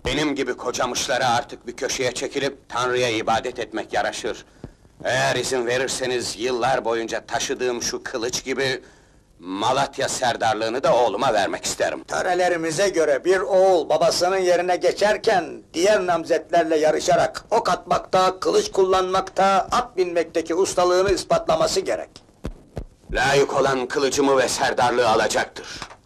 Benim gibi kocamışlara artık bir köşeye çekilip Tanrı'ya ibadet etmek yaraşır. Eğer izin verirseniz yıllar boyunca taşıdığım şu kılıç gibi Malatya serdarlığını da oğluma vermek isterim. Törelerimize göre bir oğul babasının yerine geçerken diğer namzetlerle yarışarak ok atmakta, kılıç kullanmakta, at binmekteki ustalığını ispatlaması gerek. Layık olan kılıcımı ve serdarlığı alacaktır.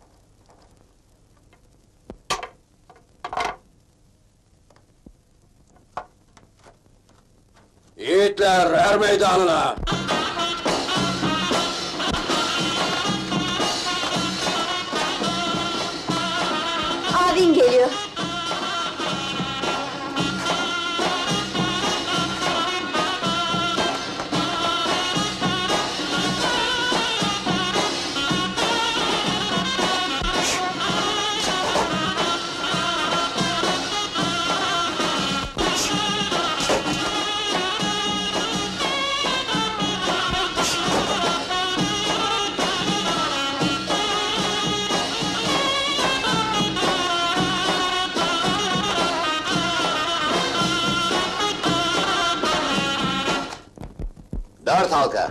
Yiğitler, er meydanına! Abin geliyor. Dört halka!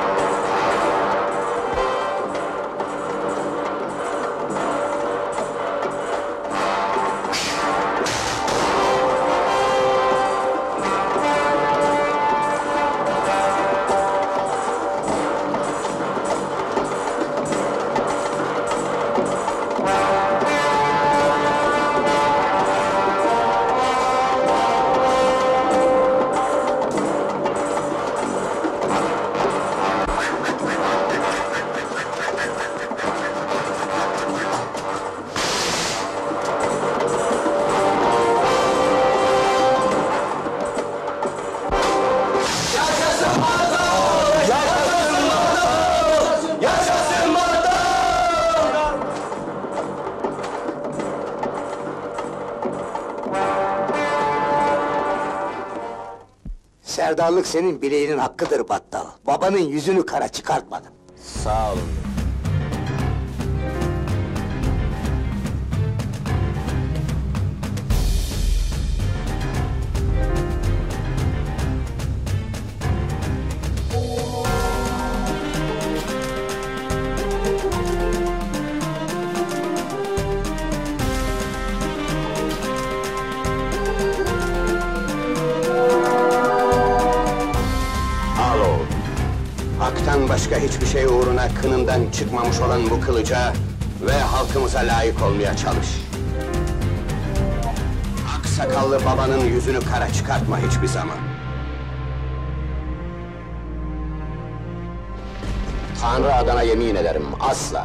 Serdarlık senin bileğinin hakkıdır Battal. Babanın yüzünü kara çıkartmadın. Sağ olun. Hak'tan başka hiçbir şey uğruna kınından çıkmamış olan bu kılıca ve halkımıza layık olmaya çalış. Aksakallı babanın yüzünü kara çıkartma hiçbir zaman. Tanrı adına yemin ederim, asla!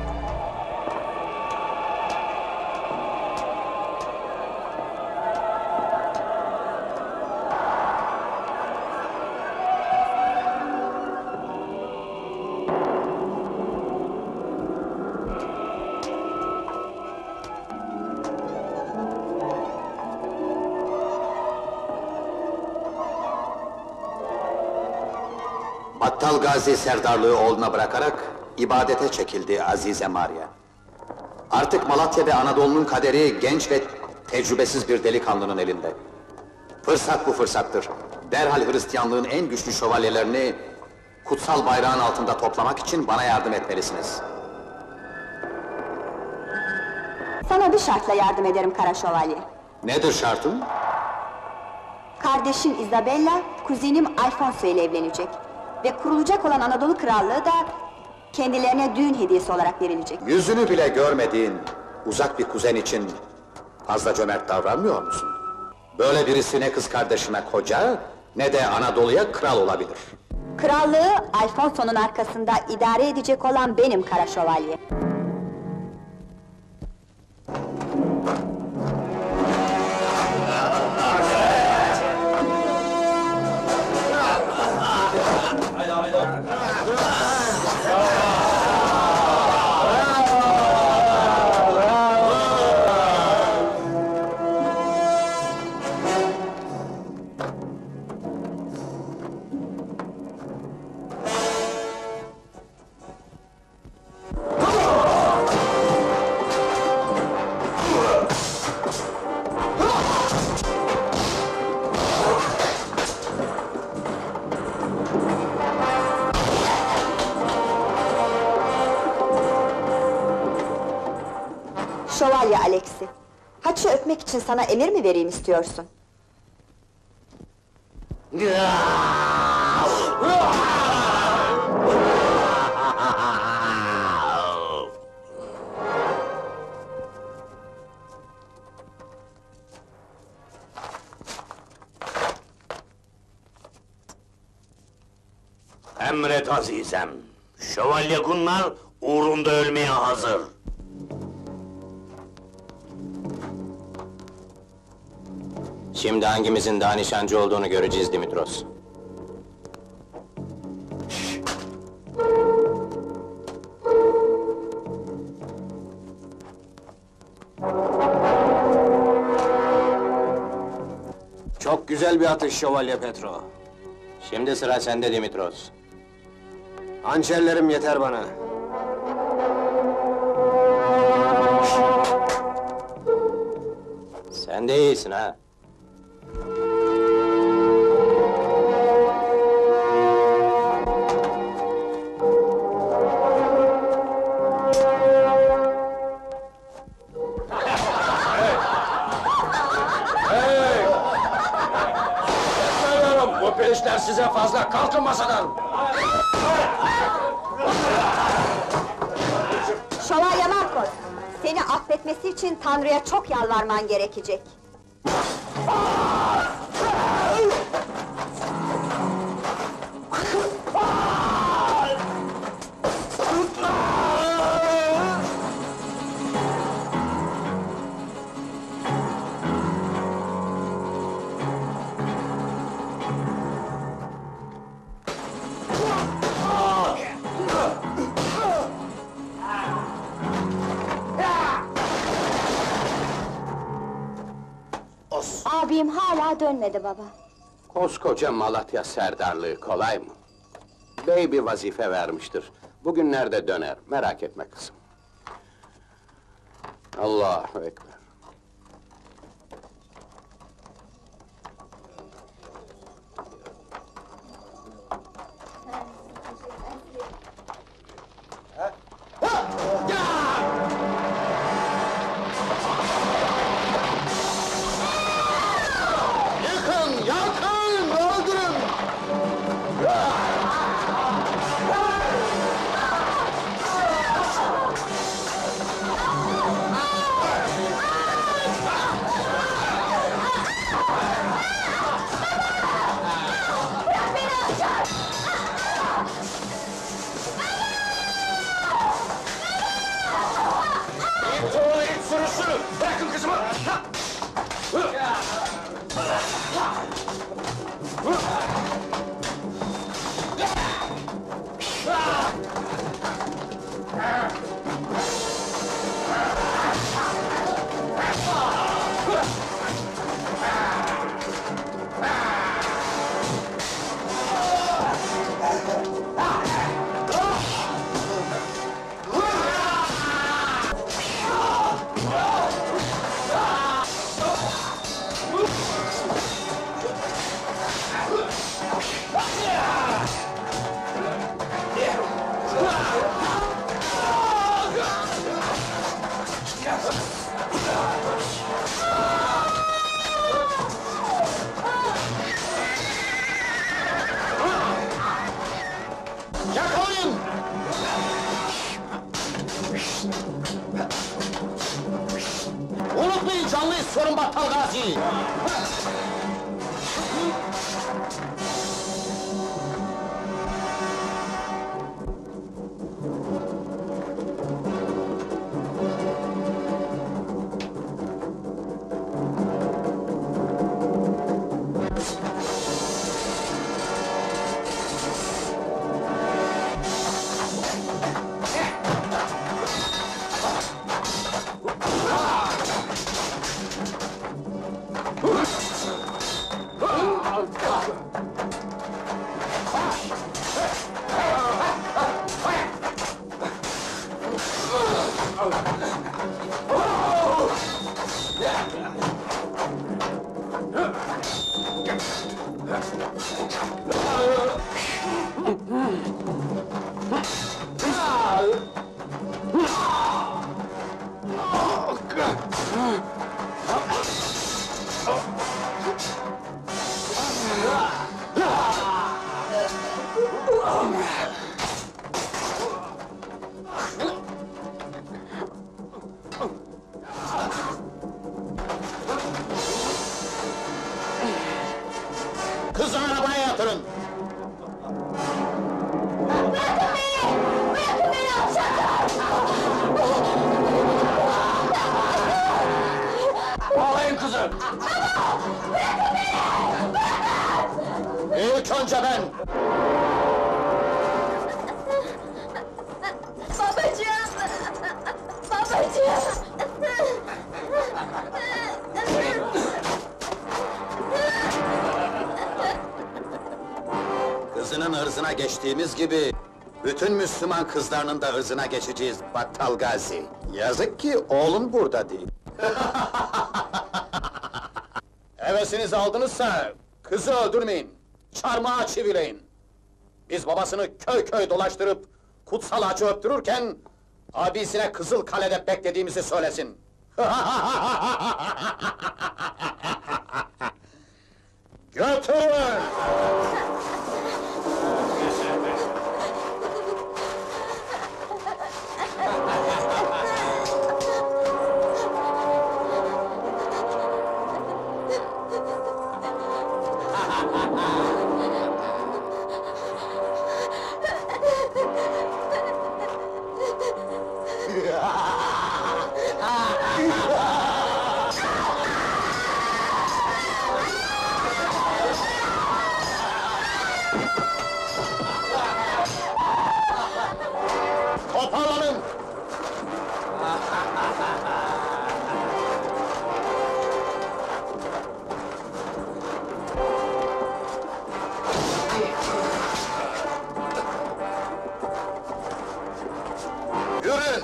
Battal Gazi serdarlığı oğluna bırakarak ibadete çekildi Azize Maria. Artık Malatya ve Anadolu'nun kaderi genç ve tecrübesiz bir delikanlının elinde. Fırsat bu fırsattır. Derhal Hristiyanlığın en güçlü şövalyelerini kutsal bayrağın altında toplamak için bana yardım etmelisiniz. Sana bir şartla yardım ederim Kara Şövalye. Nedir şartın? Kardeşin Isabella, kuzenim Alfonso ile evlenecek. Ve kurulacak olan Anadolu Krallığı da kendilerine düğün hediyesi olarak verilecek. Yüzünü bile görmediğin uzak bir kuzen için fazla cömert davranmıyor musun? Böyle birisi ne kız kardeşine koca, ne de Anadolu'ya kral olabilir. Krallığı Alfonso'nun arkasında idare edecek olan benim Kara Şövalye. Şövalye Alexi. Haçı öpmek için sana emir mi vereyim istiyorsun? Emret azizem. Şövalye Gunnar uğrunda ölmeye hazır. Şimdi hangimizin daha nişancı olduğunu göreceğiz Dimitros. Çok güzel bir atış Şövalye Petro. Şimdi sıra sende Dimitros. Hançerlerim yeter bana. Sen de iyisin ha. Bu pelişler size fazla, kalkın masadan! Şövalye Marcos, seni affetmesi için Tanrı'ya çok yalvarman gerekecek. Abim hala dönmedi baba. Koskoca Malatya serdarlığı kolay mı? Bey bir vazife vermiştir. Bugünlerde döner, merak etme kızım. Allahu Ekber. Yakın, yakın, öldürün! İt oğlu, it sürüsü! Bırakın kızımı! Yakalayın! Unutmayın canlı sorun Battal Gazi! ırzına geçtiğimiz gibi... ...bütün Müslüman kızlarının da ırzına geçeceğiz Battal Gazi. Yazık ki oğlun burada değil. Hevesinizi aldınızsa kızı öldürmeyin, çarmıha çivileyin. Biz babasını köy köy dolaştırıp kutsal ağacı öptürürken abisine Kızıl Kale'de beklediğimizi söylesin. Götürün! Toparlanın! Yürüyün!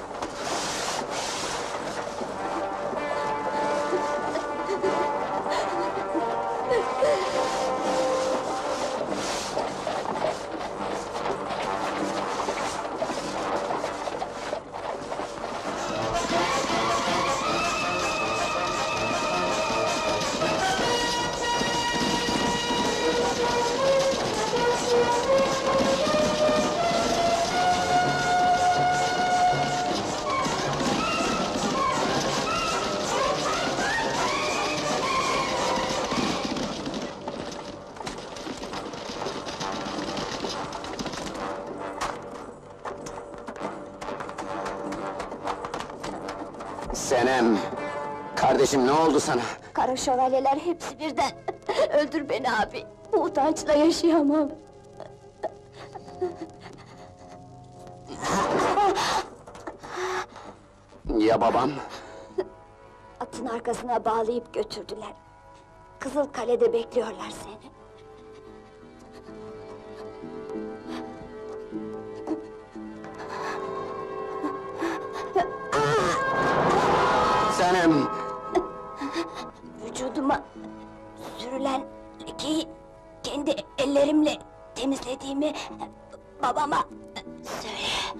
Senem, kardeşim ne oldu sana? Kara şövalyeler hepsi birden. Öldür beni abi. Bu utançla yaşayamam. Ya babam? Atın arkasına bağlayıp götürdüler. Kızıl Kale'de bekliyorlar seni. Senem! Vücuduma sürülen lekeyi kendi ellerimle temizlediğimi babama söyle.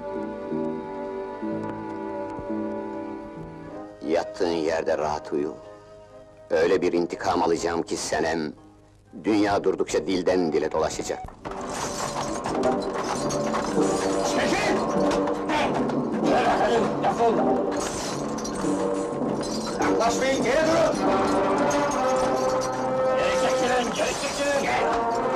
Yattığın yerde rahat uyu. Öyle bir intikam alacağım ki Senem... ...dünya durdukça dilden dile dolaşacak. Yaklaşmayın, geri durun! Geri çekilin, geri çekilin!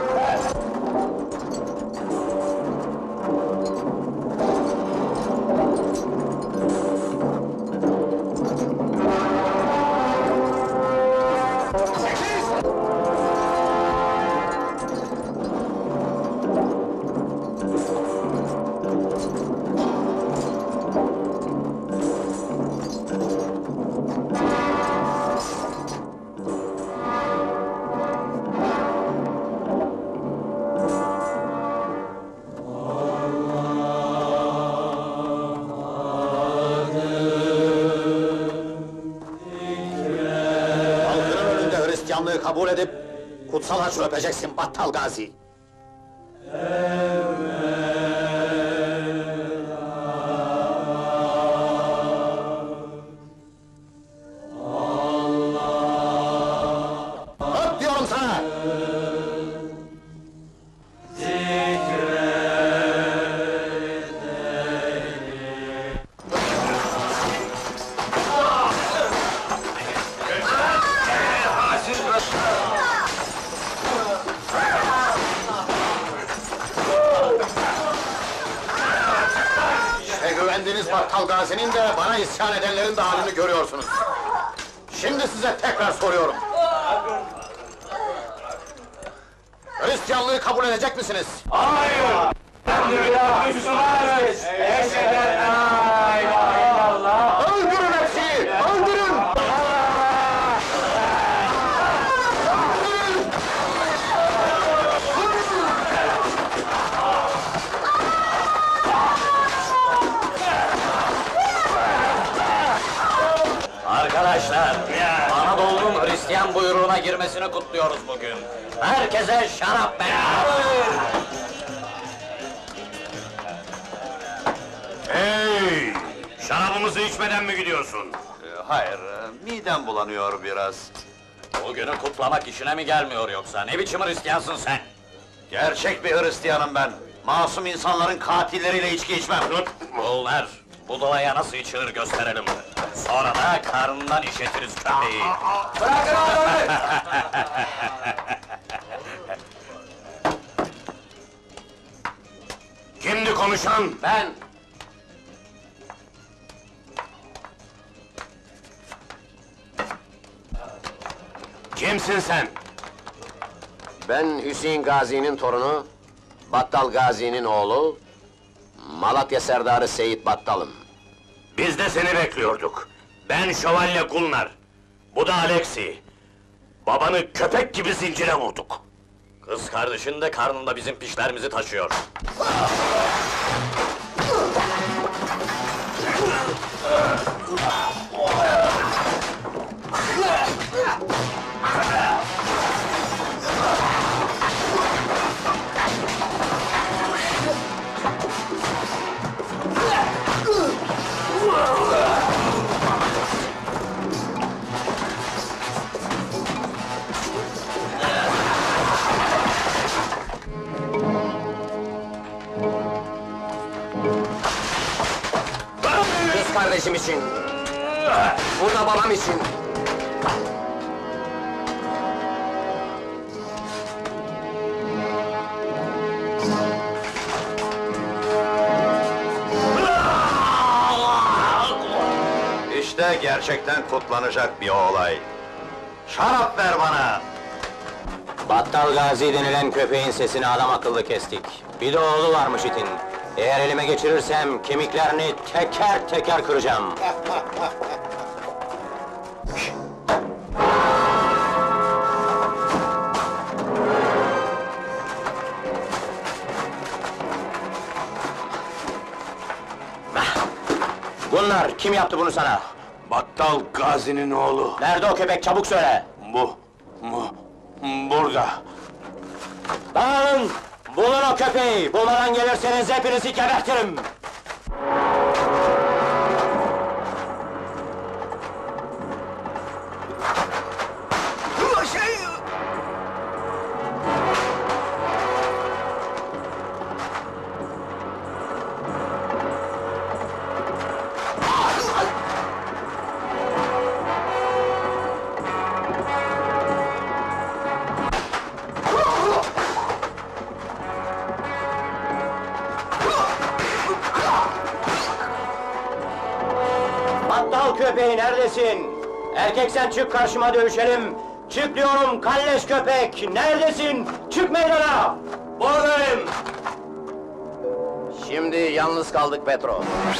Halkının önünde Hristiyanlığı kabul edip... ...kutsal haçı öpeceksin Battal Gazi. Öp diyorum sana! Güvendiğiniz Battal Gazi'nin de bana isyan edenlerin de halini görüyorsunuz. Şimdi size tekrar soruyorum. Hristiyanlığı kabul edecek misiniz? Hayır! Elhamdülillah Müslümanız! Eşheden la ilahe illallah! Öldürün hepsini! Öldürün! Arkadaşlar, Anadolu'nun Hristiyan buyruğuna girmesini kutluyoruz bugün. Herkese şarap be! Hey! Şarabımızı içmeden mi gidiyorsun? Hayır, midem bulanıyor biraz. Bugünü kutlamak işine mi gelmiyor yoksa? Ne biçim Hristiyansın sen? Gerçek bir Hristiyanım ben. Masum insanların katilleriyle içki içmem. Bunlar, bu doğaya nasıl içilir gösterelim. Sonra da karnından işletiriz köpeği. Bırakın adamı! Kimdi konuşan? Ben... Kimsin sen? Ben Hüseyin Gazi'nin torunu, Battal Gazi'nin oğlu, Malatya Serdarı Seyit Battal'ım. Biz de seni bekliyorduk. Ben Şövalye Gunnar. Bu da Alexi. Babanı köpek gibi zincire vurduk. Kız kardeşin de karnında bizim pişlerimizi taşıyor. Kız kardeşim için, bu da babam için. İşte gerçekten kutlanacak bir olay. Şarap ver bana! Battal Gazi denilen köpeğin sesini adam akıllı kestik. Bir de oğlu varmış itin. Eğer elime geçirirsem kemiklerini teker teker kıracağım. Bunlar kim yaptı bunu sana? Battal Gazi'nin oğlu. Nerede o köpek, çabuk söyle! Burada. Dağılın! Bulun o köpeği! Bulmadan gelirseniz hepinizi gebertirim! Battal köpeği neredesin? Erkeksen çık karşıma dövüşelim! Çık diyorum kalleş köpek! Neredesin? Çık meydana! Buradayım! Şimdi yalnız kaldık Petro.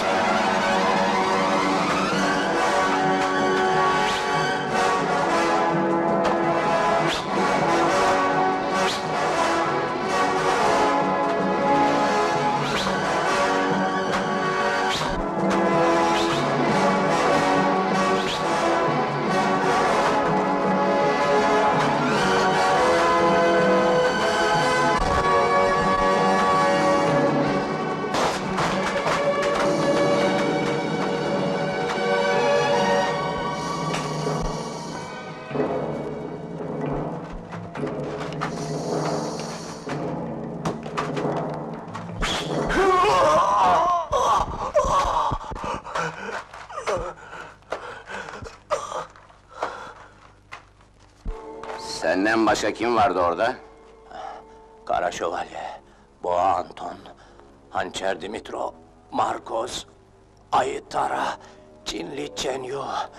Senden başka kim vardı orada? Kara Şövalye, Boğa Anton, Hançer Dimitro, Marcos, Ayı Tara, Çinli Çenyu.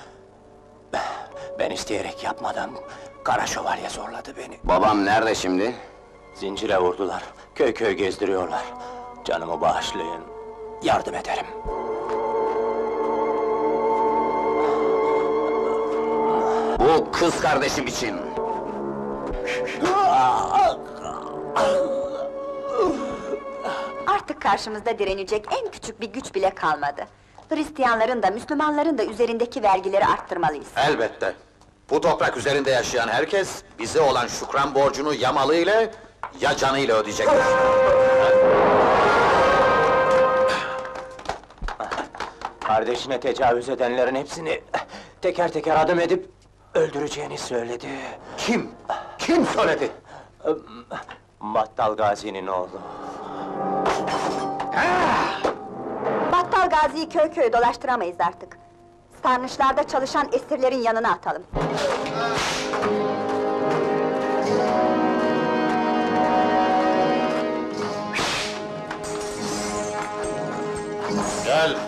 Ben isteyerek yapmadım. Kara Şövalye zorladı beni. Babam nerede şimdi? Zincire vurdular, köy köy gezdiriyorlar. Canımı bağışlayın, yardım ederim. Bu kız kardeşim için. Artık karşımızda direnecek en küçük bir güç bile kalmadı. Hristiyanların da, Müslümanların da üzerindeki vergileri arttırmalıyız. Elbette. Bu toprak üzerinde yaşayan herkes, bize olan şükran borcunu ya malıyla, ya canıyla ödeyecektir. Kardeşine tecavüz edenlerin hepsini teker teker adım edip öldüreceğini söyledi. Kim? Kim söyledi? Battal Gazi'nin oğlu. Battal Gazi'yi köy köy dolaştıramayız artık. Sarnıçlarda çalışan esirlerin yanına atalım. Gel!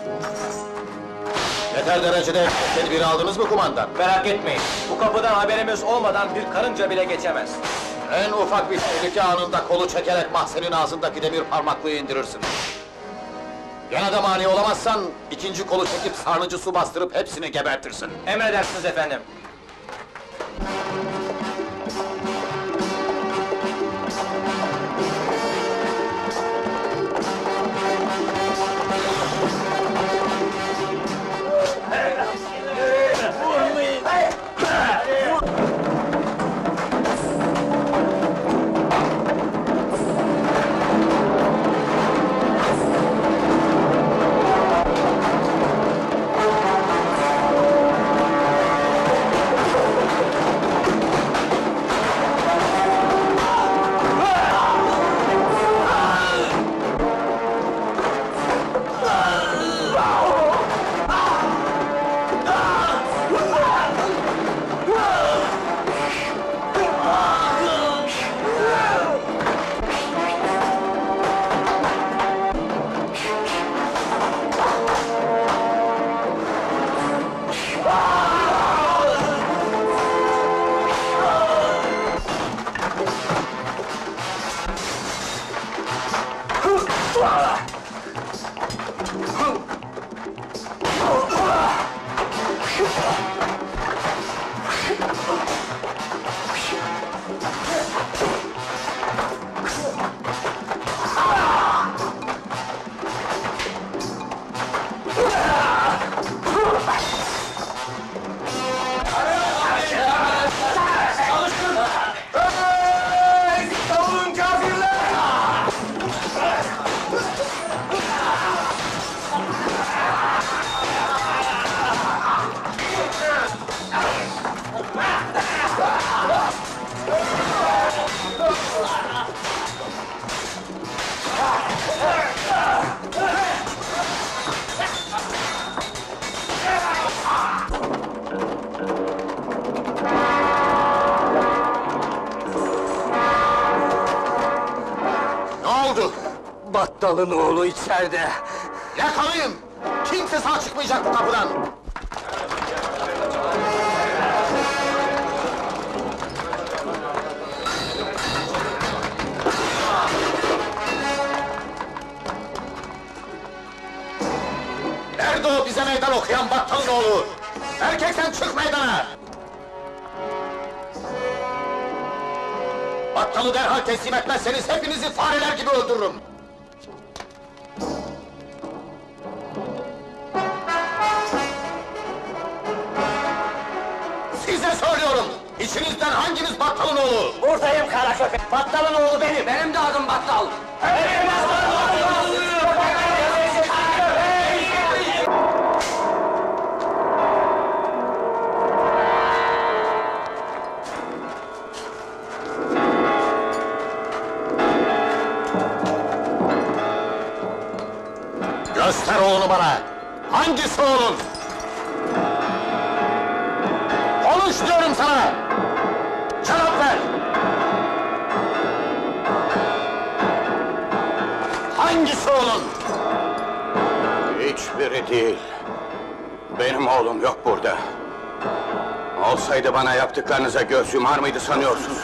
Yeter derecede tedbiri aldınız mı kumandan? Merak etmeyin, bu kapıdan haberimiz olmadan bir karınca bile geçemez. En ufak bir tehlike anında kolu çekerek mahzenin ağzındaki demir parmaklığı indirirsin. Gene de mani olamazsan, ikinci kolu çekip sarnıcı su bastırıp hepsini gebertirsin. Emredersiniz efendim. Battalın oğlu içeride. Yakalayın! Kimse sağ çıkmayacak bu kapıdan! Nerede o bize meydan okuyan Battal'ın oğlu? Erkek sen çık meydana! Battal'ı derhal teslim etmezseniz hepinizi fareler gibi öldürürüm! Size söylüyorum! İçinizden hanginiz Battal'ın oğlu? Buradayım kara köpek! Battalın oğlu benim! Benim de adım Battal! Göster oğlunu bana! Hangisi oğlun? Konuş diyorum sana! Cevap ver! Hangisi oğlun? Hiçbiri değil. Benim oğlum yok burada. Olsaydı bana yaptıklarınıza göz yumar mıydı sanıyorsunuz?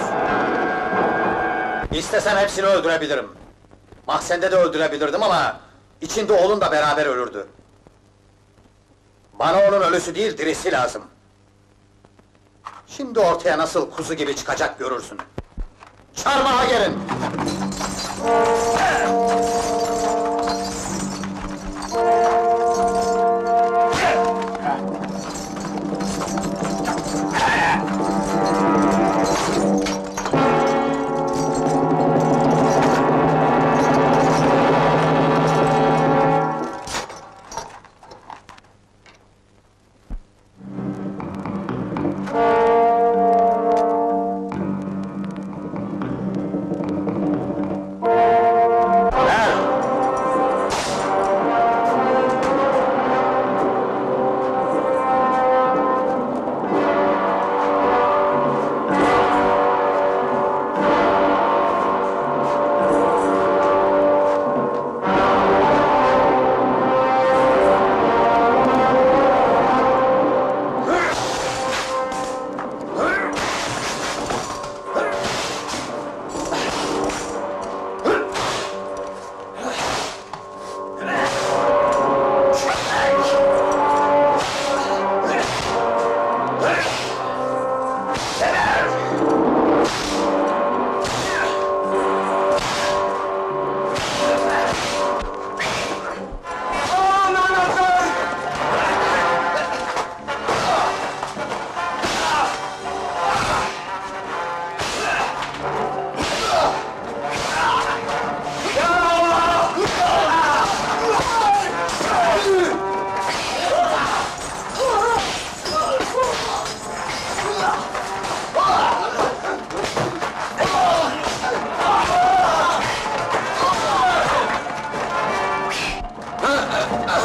İstesem hepsini öldürebilirim. Mahzende de öldürebilirdim ama... ...içinde oğlun da beraber ölürdü. Bana onun ölüsü değil, dirisi lazım. Şimdi ortaya nasıl kuzu gibi çıkacak görürsün. Çarmıha gelin!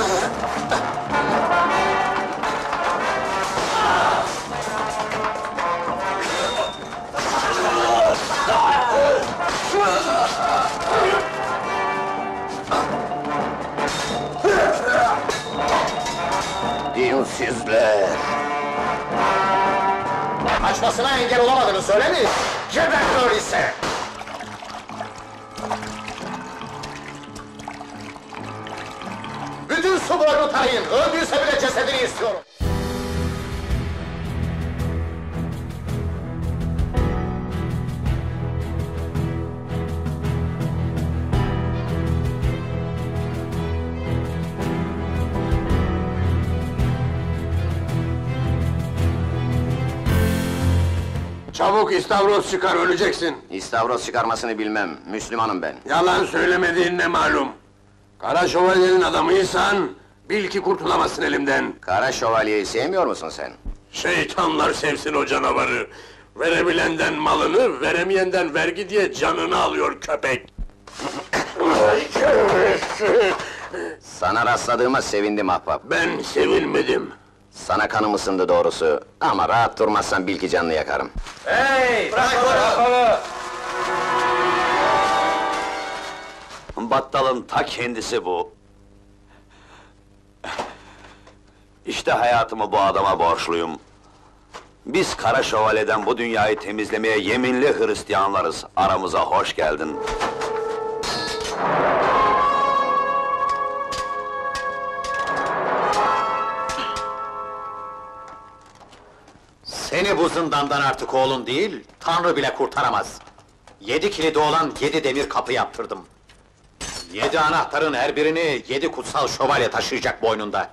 Dinsizler! Kaçmasına engel olamadınız, öyle mi? Geber öyleyse! Bütün su boyunu tarayın, öldüyse bile cesedini istiyorum! Çabuk istavroz çıkar, öleceksin! İstavroz çıkarmasını bilmem, Müslümanım ben. Yalan söylemediğin ne malum? Kara şövalyenin adamıysan, bil ki kurtulamazsın elimden! Kara şövalyeyi sevmiyor musun sen? Şeytanlar sevsin o canavarı! Verebilenden malını, veremeyenden vergi diye canını alıyor köpek! Sana rastladığıma sevindim ahbap. Ben sevilmedim! Sana kanım ısındı doğrusu, ama rahat durmazsan bil ki canını yakarım. Hey! Bırak onu! Battalın ta kendisi bu. İşte hayatımı bu adama borçluyum. Biz Kara Şövalye'den bu dünyayı temizlemeye yeminli Hristiyanlarız. Aramıza hoş geldin. Seni bu zindandan artık oğlun değil, Tanrı bile kurtaramaz. 7 kilidi olan 7 demir kapı yaptırdım. 7 anahtarın her birini 7 kutsal şövalye taşıyacak boynunda.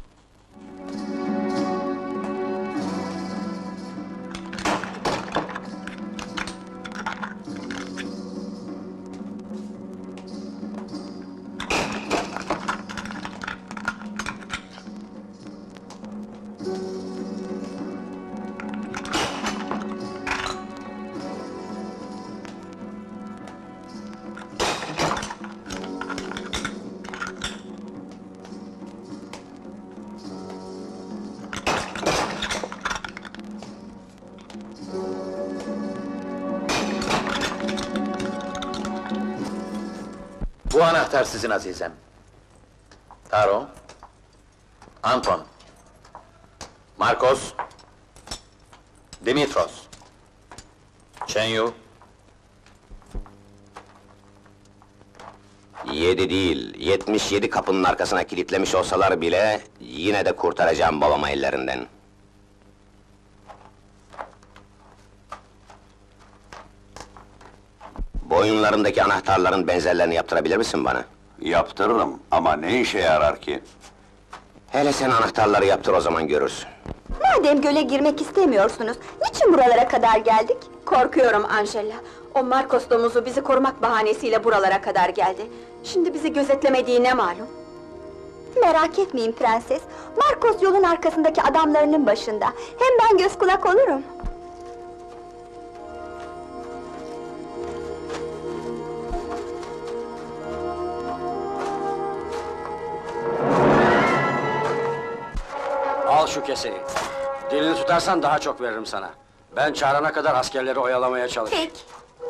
Bu anahtar sizin azizem. Taro, Anton, Marcos, Dimitros, Chenyu. 7 değil, 77 kapının arkasına kilitlemiş olsalar bile, yine de kurtaracağım babamı ellerinden. Boyunlarındaki anahtarların benzerlerini yaptırabilir misin bana? Yaptırırım ama ne işe yarar ki? Hele sen anahtarları yaptır, o zaman görürsün. Madem göle girmek istemiyorsunuz, niçin buralara kadar geldik? Korkuyorum Angela. O Marcos domuzu bizi korumak bahanesiyle buralara kadar geldi. Şimdi bizi gözetlemediği ne malum? Merak etmeyin prenses. Marcos yolun arkasındaki adamlarının başında. Hem ben göz kulak olurum. Al şu keseyi. Dilini tutarsan daha çok veririm sana. Ben çağırana kadar askerleri oyalamaya çalış. Peki.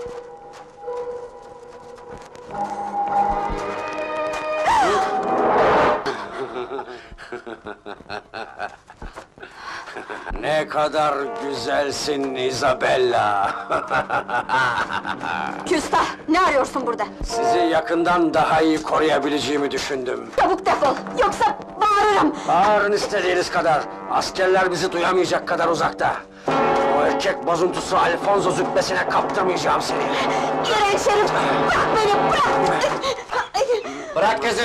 Ne kadar güzelsin Isabella! Küstah! Ne arıyorsun burada? Sizi yakından daha iyi koruyabileceğimi düşündüm. Çabuk defol! Yoksa bağırırım! Bağırın istediğiniz kadar. Askerler bizi duyamayacak kadar uzakta. O erkek bozuntusu Alfonso züppesine kaptırmayacağım seni. İğrenç herif! Bırak beni, bırak! Bırak kızı!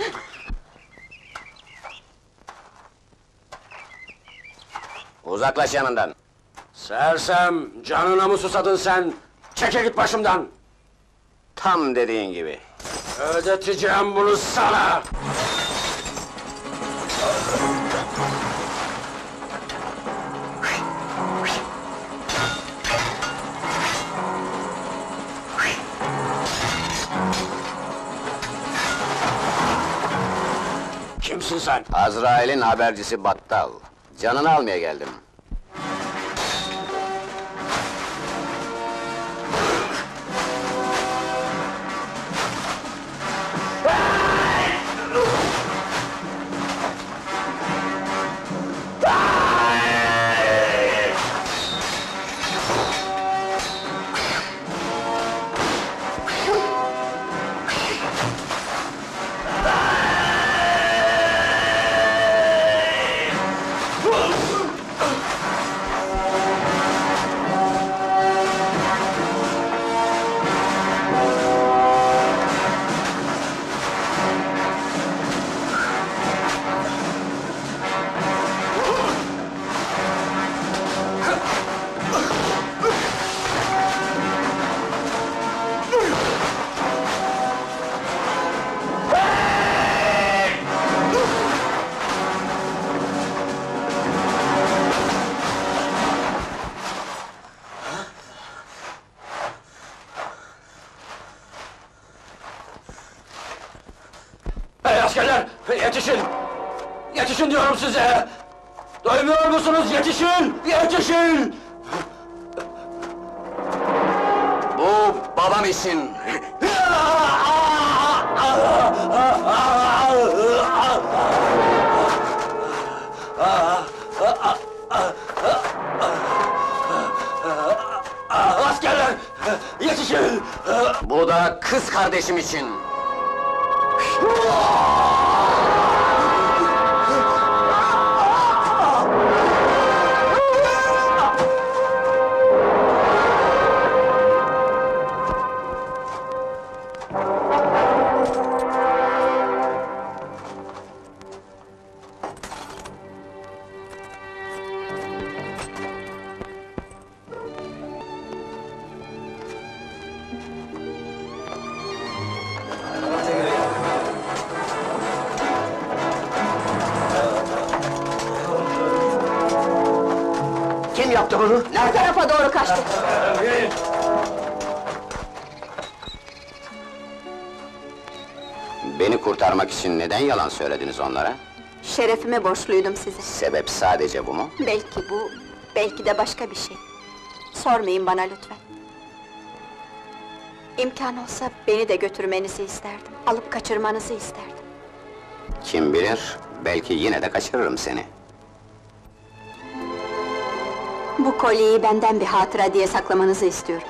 Uzaklaş yanından! Sersem, canına mı susadın sen? Çekil git başımdan! Tam dediğin gibi. Ödeteceğim bunu sana! Kimsin sen? Azrail'in habercisi Battal. Canını almaya geldim. Hey askerler! Yetişin! Yetişin diyorum size! Duymuyor musunuz? Yetişin! Yetişin! Bu babam için. Askerler! Yetişin! Bu da kız kardeşim için. Kim yaptı bunu? Bu tarafa doğru kaçtı. Beni kurtarmak için neden yalan söylediniz onlara? Şerefime borçluydum size. Sebep sadece bu mu? Belki bu, belki de başka bir şey. Sormayın bana lütfen. İmkan olsa beni de götürmenizi isterdim. Alıp kaçırmanızı isterdim. Kim bilir, belki yine de kaçırırım seni. Bu kolyeyi benden bir hatıra diye saklamanızı istiyorum.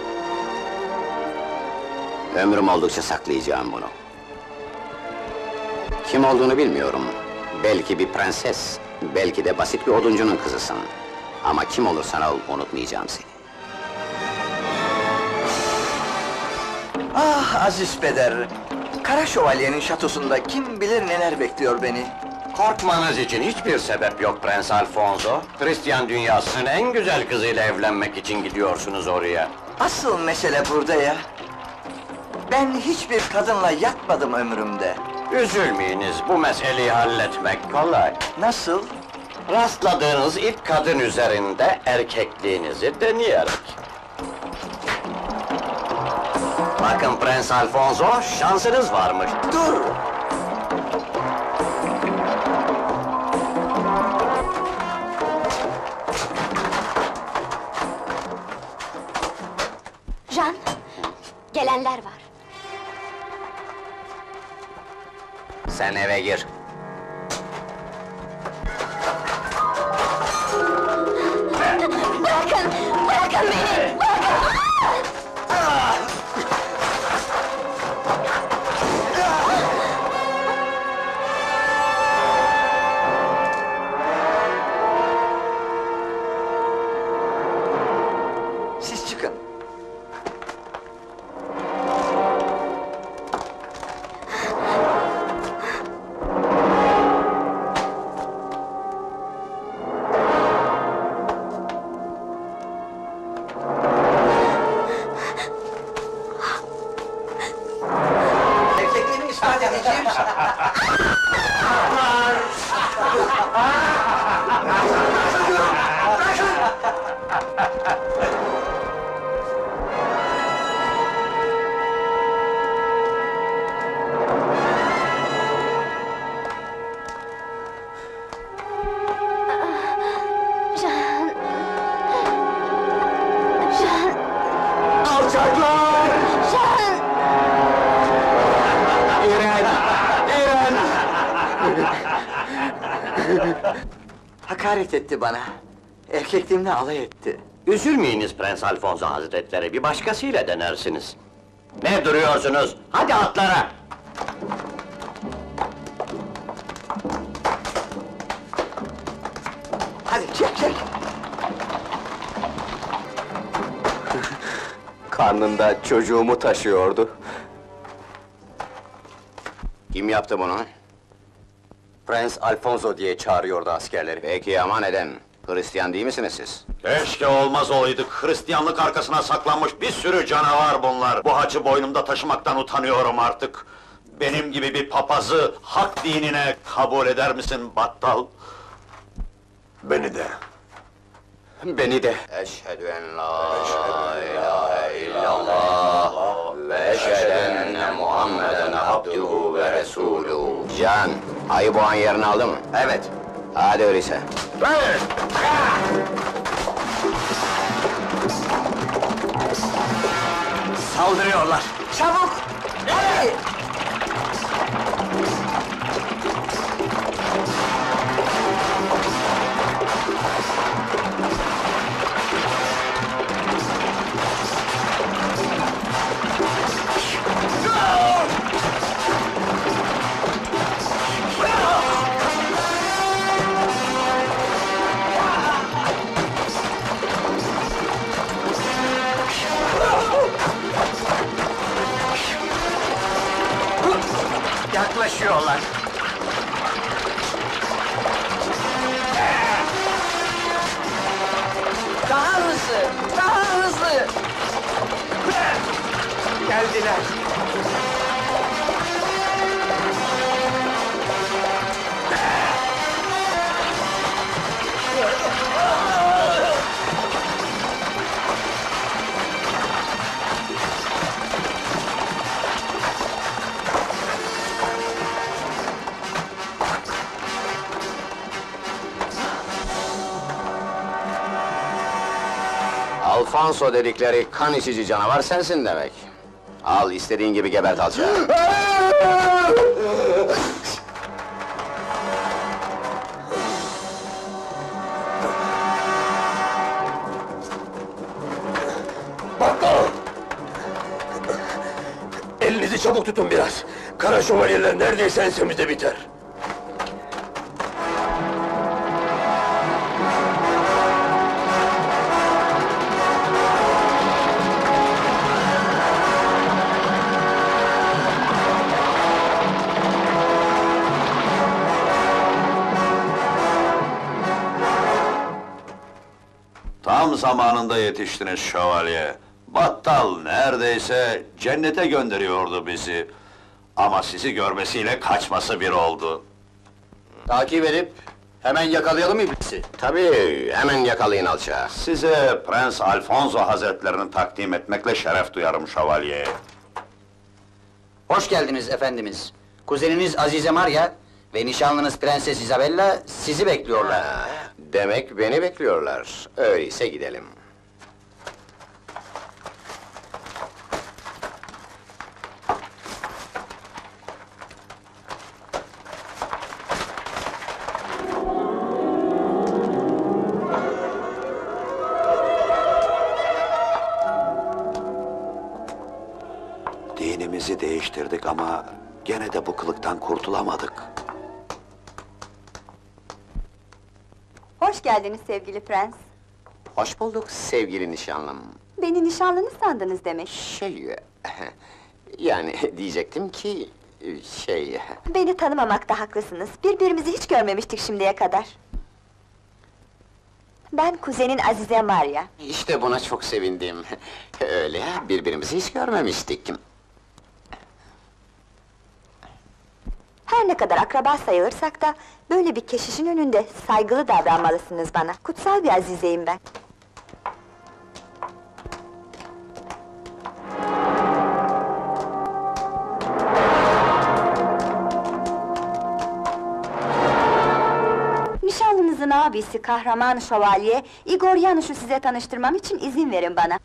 Ömrüm oldukça saklayacağım bunu. Kim olduğunu bilmiyorum. Belki bir prenses, belki de basit bir oduncunun kızısın. Ama kim olursan ol, unutmayacağım seni. Ah aziz peder! Kara Şövalye'nin şatosunda kim bilir neler bekliyor beni. Korkmanız için hiçbir sebep yok Prens Alfonso. Hristiyan dünyasının en güzel kızıyla evlenmek için gidiyorsunuz oraya. Asıl mesele burada ya. Ben hiçbir kadınla yatmadım ömrümde. Üzülmeyiniz, bu meseleyi halletmek kolay. Nasıl? Rastladığınız ilk kadın üzerinde erkekliğinizi deneyerek. Bakın Prens Alfonso, şansınız varmış. Dur! Jean, gelenler var. Sen eve gir. Bırakın! Bırakın beni! Siz çıkın. Hakaret etti bana. Erkekliğimle alay etti. Üzülmeyiniz Prens Alfonso Hazretleri, bir başkasıyla denersiniz. Ne duruyorsunuz? Hadi atlara! Hadi çek çek! Karnında çocuğumu taşıyordu. Kim yaptı bunu? Prens Alfonso diye çağırıyordu askerleri. Peki ama neden? Hristiyan değil misiniz siz? Keşke olmaz olaydık, Hristiyanlık arkasına saklanmış bir sürü canavar bunlar! Bu haçı boynumda taşımaktan utanıyorum artık! Benim gibi bir papazı hak dinine kabul eder misin battal? Beni de. Beni de. Eşhedü en la ilahe illallah ve eşhedü enne Muhammeden abduhu ve resuluhu. Can, ayı boğan yerini aldı mı? Evet. Hadi öyleyse. Saldırıyorlar! Çabuk! Hadi! Yaklaşıyorlar! Daha hızlı! Daha hızlı! Geldiler! Alfonso dedikleri kan içici canavar sensin demek. Al, istediğin gibi gebert alçağı. Battal! Elinizi çabuk tutun biraz. Kara şövalyeler neredeyse ensemizde biter. Tam zamanında yetiştiniz şövalye. Battal neredeyse cennete gönderiyordu bizi. Ama sizi görmesiyle kaçması bir oldu. Takip edip hemen yakalayalım iblisi. Tabii, hemen yakalayın alçağı. Size Prens Alfonso Hazretlerini takdim etmekle şeref duyarım şövalye. Hoş geldiniz efendimiz. Kuzeniniz Azize Maria ve nişanlınız Prenses Isabella sizi bekliyorlar. Demek beni bekliyorlar. Öyleyse gidelim. Dinimizi değiştirdik ama gene de bu kılıktan kurtulamadık. Hoş geldiniz sevgili prens. Hoş bulduk sevgili nişanlım. Beni nişanlınız sandınız demek. Yani diyecektim ki... Beni tanımamakta haklısınız. Birbirimizi hiç görmemiştik şimdiye kadar. Ben kuzenin Azize Maria. İşte buna çok sevindim. Öyle ya, birbirimizi hiç görmemiştik. Her ne kadar akraba sayılırsak da... ...böyle bir keşişin önünde saygılı davranmalısınız bana. Kutsal bir azizeyim ben. Nişanlınızın abisi kahraman şövalye... ...Igor Yanuş'u size tanıştırmam için izin verin bana.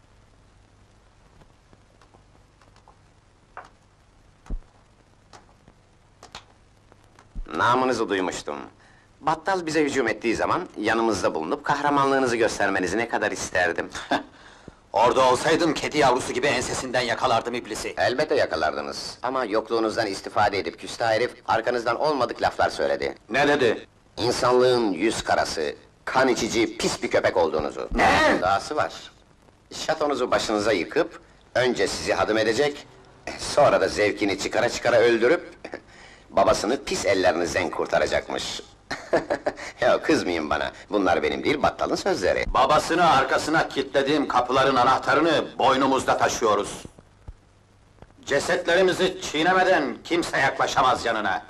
Namınızı duymuştum. Battal bize hücum ettiği zaman yanımızda bulunup kahramanlığınızı göstermenizi ne kadar isterdim. Orada olsaydım kedi yavrusu gibi ensesinden yakalardım iblisi. Elbette yakalardınız. Ama yokluğunuzdan istifade edip küstah herif arkanızdan olmadık laflar söyledi. Ne dedi? İnsanlığın yüz karası, kan içici, pis bir köpek olduğunuzu. Ne? Dahası var. Şatonuzu başınıza yıkıp, önce sizi hadım edecek, sonra da zevkini çıkara çıkara öldürüp, babasını pis ellerinizden kurtaracakmış. Ya kızmayın bana, bunlar benim değil, Battal'ın sözleri. Babasını arkasına kilitlediğim kapıların anahtarını boynumuzda taşıyoruz. Cesetlerimizi çiğnemeden kimse yaklaşamaz yanına.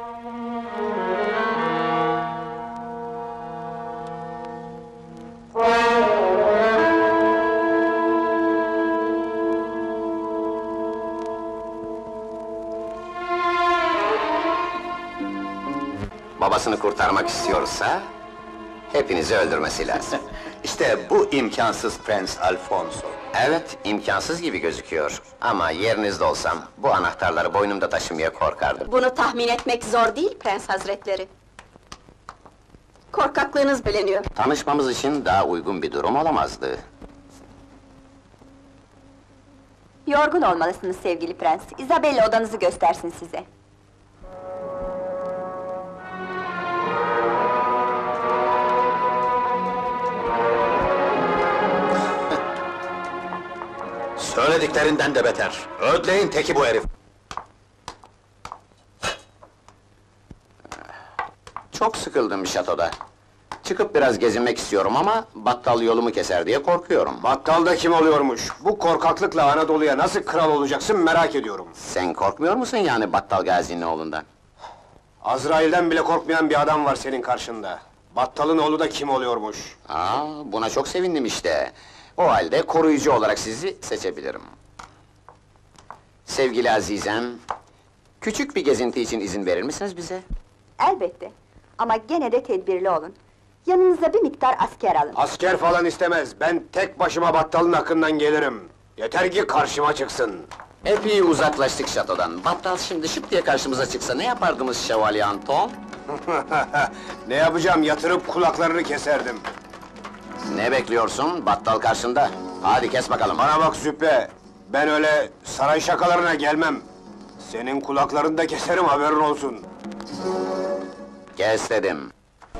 Babasını kurtarmak istiyorsa, hepinizi öldürmesi lazım. İşte bu imkansız Prens Alfonso. Evet, imkansız gibi gözüküyor. Ama yerinizde olsam, bu anahtarları boynumda taşımaya korkardım. Bunu tahmin etmek zor değil Prens Hazretleri. Korkaklığınız bileniyor. Tanışmamız için daha uygun bir durum olamazdı. Yorgun olmalısınız sevgili prens. Isabella odanızı göstersin size. Söylediklerinden de beter. Ödleyin teki bu herif. Çok sıkıldım şatoda. Çıkıp biraz gezinmek istiyorum ama battal yolumu keser diye korkuyorum. Battal da kim oluyormuş? Bu korkaklıkla Anadolu'ya nasıl kral olacaksın merak ediyorum. Sen korkmuyor musun yani Battal Gazi'nin oğlundan? Azrail'den bile korkmayan bir adam var senin karşında. Battal'ın oğlu da kim oluyormuş? Buna çok sevindim işte. O halde koruyucu olarak sizi seçebilirim. Sevgili Azizem, küçük bir gezinti için izin verir misiniz bize? Elbette. Ama gene de tedbirli olun. Yanınıza bir miktar asker alın. Asker falan istemez, ben tek başıma Battal'ın hakkından gelirim. Yeter ki karşıma çıksın. Epey uzaklaştık şatodan. Battal şimdi şıp diye karşımıza çıksa ne yapardınız Şövalye Anton? Ne yapacağım, yatırıp kulaklarını keserdim. Ne bekliyorsun? Battal karşında. Hadi kes bakalım. Bana bak Züppe, ben öyle saray şakalarına gelmem. Senin kulaklarını da keserim, haberin olsun. Kes dedim.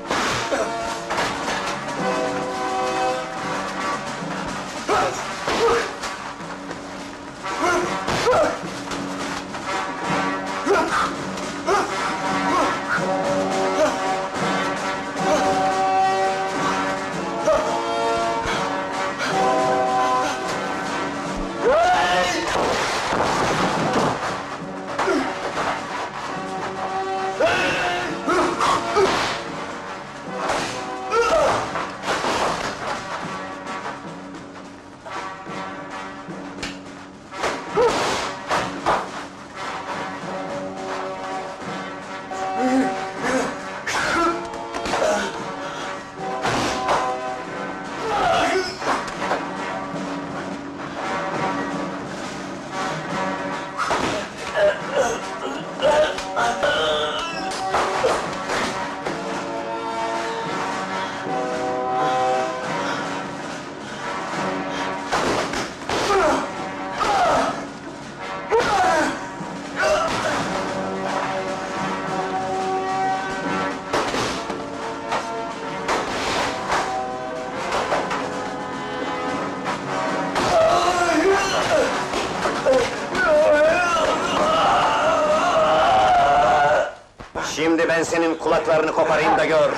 Şimdi ben senin kulaklarını koparayım da gör.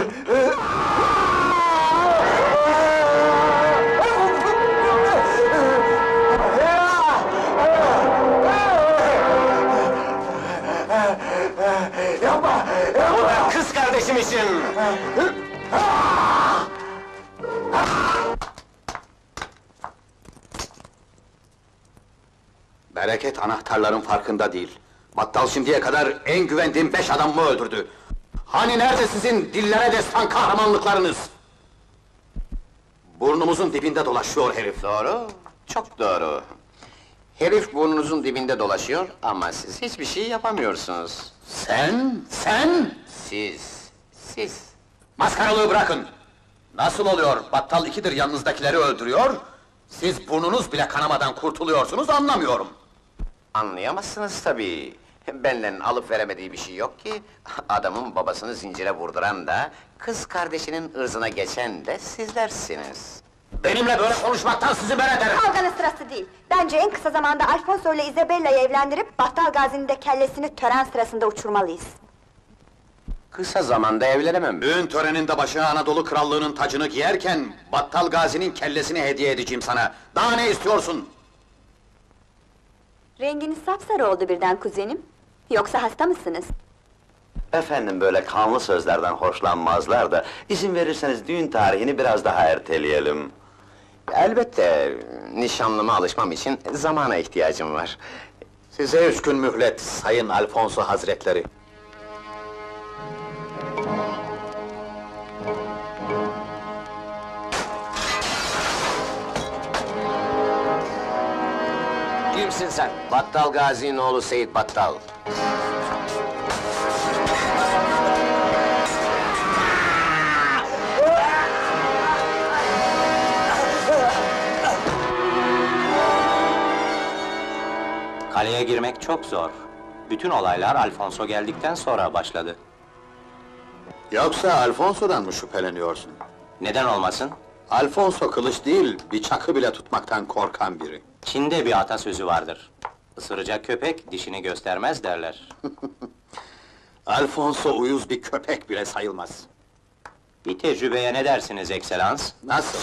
Bu da kız kardeşim için! Bereket anahtarların farkında değil. Battal şimdiye kadar en güvendiğim 5 adamımı öldürdü. Hani nerede sizin dillere destan kahramanlıklarınız? Burnumuzun dibinde dolaşıyor herif. Doğru, çok doğru. Herif burnunuzun dibinde dolaşıyor ama siz hiçbir şey yapamıyorsunuz. Sen? Siz. Maskaralığı bırakın! Nasıl oluyor, battal ikidir yanınızdakileri öldürüyor, siz burnunuz bile kanamadan kurtuluyorsunuz, anlamıyorum! Anlayamazsınız tabii. Benden alıp veremediği bir şey yok ki. Adamın babasını zincire vurduran da, kız kardeşinin ırzına geçen de sizlersiniz. Benimle böyle konuşmaktan sizi men ederim! Kavganın sırası değil. Bence en kısa zamanda Alfonso ile Isabella'yı evlendirip Battal Gazi'nin de kellesini tören sırasında uçurmalıyız. Kısa zamanda evlenemem. Düğün töreninde başına Anadolu Krallığı'nın tacını giyerken, Battal Gazi'nin kellesini hediye edeceğim sana! Daha ne istiyorsun? Renginiz sapsarı oldu birden kuzenim. Yoksa hasta mısınız? Efendim böyle kanlı sözlerden hoşlanmazlar da izin verirseniz düğün tarihini biraz daha erteleyelim. Elbette, nişanlıma alışmam için zamana ihtiyacım var. Size 3 gün mühlet, Sayın Alfonso Hazretleri! Kimsin sen? Battal Gazi'nin oğlu Seyit Battal. Kaleye girmek çok zor. Bütün olaylar Alfonso geldikten sonra başladı. Yoksa Alfonso'dan mı şüpheleniyorsun? Neden olmasın? Alfonso kılıç değil, bir çakı bile tutmaktan korkan biri. Çin'de bir atasözü vardır. Isıracak köpek dişini göstermez derler. Alfonso uyuz bir köpek bile sayılmaz. Bir tecrübeye ne dersiniz ekselans? Nasıl?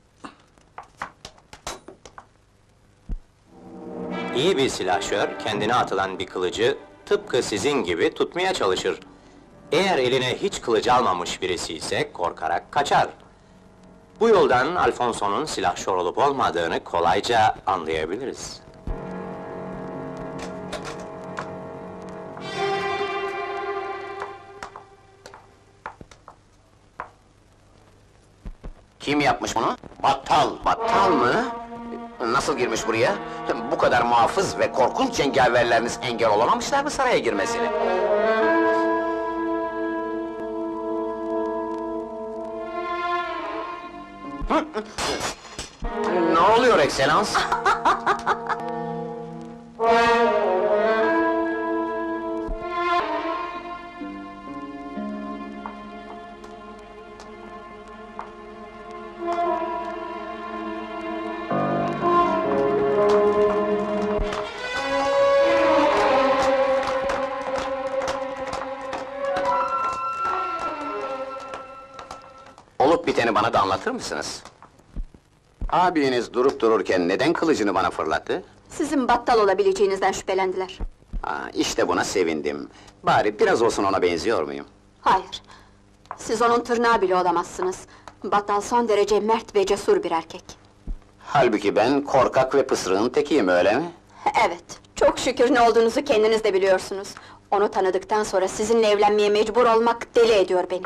İyi bir silahşör, kendine atılan bir kılıcı, tıpkı sizin gibi tutmaya çalışır. Eğer eline hiç kılıç almamış birisi ise, korkarak kaçar. Bu yoldan Alfonso'nun silahşör olup olmadığını kolayca anlayabiliriz. Kim yapmış bunu? Battal. Battal mı? Nasıl girmiş buraya? Bu kadar muhafız ve korkunç cengaverleriniz engel olamamışlar mı saraya girmesine? Ne oluyor ekselans? Olup biteni bana da anlatır mısınız? Abiniz durup dururken neden kılıcını bana fırlattı? Sizin battal olabileceğinizden şüphelendiler. İşte buna sevindim. Bari biraz olsun ona benziyor muyum? Hayır. Siz onun tırnağı bile olamazsınız. Battal son derece mert ve cesur bir erkek. Halbuki ben korkak ve pısırığın tekiyim, öyle mi? Evet, çok şükür ne olduğunuzu kendiniz de biliyorsunuz. Onu tanıdıktan sonra sizinle evlenmeye mecbur olmak deli ediyor beni.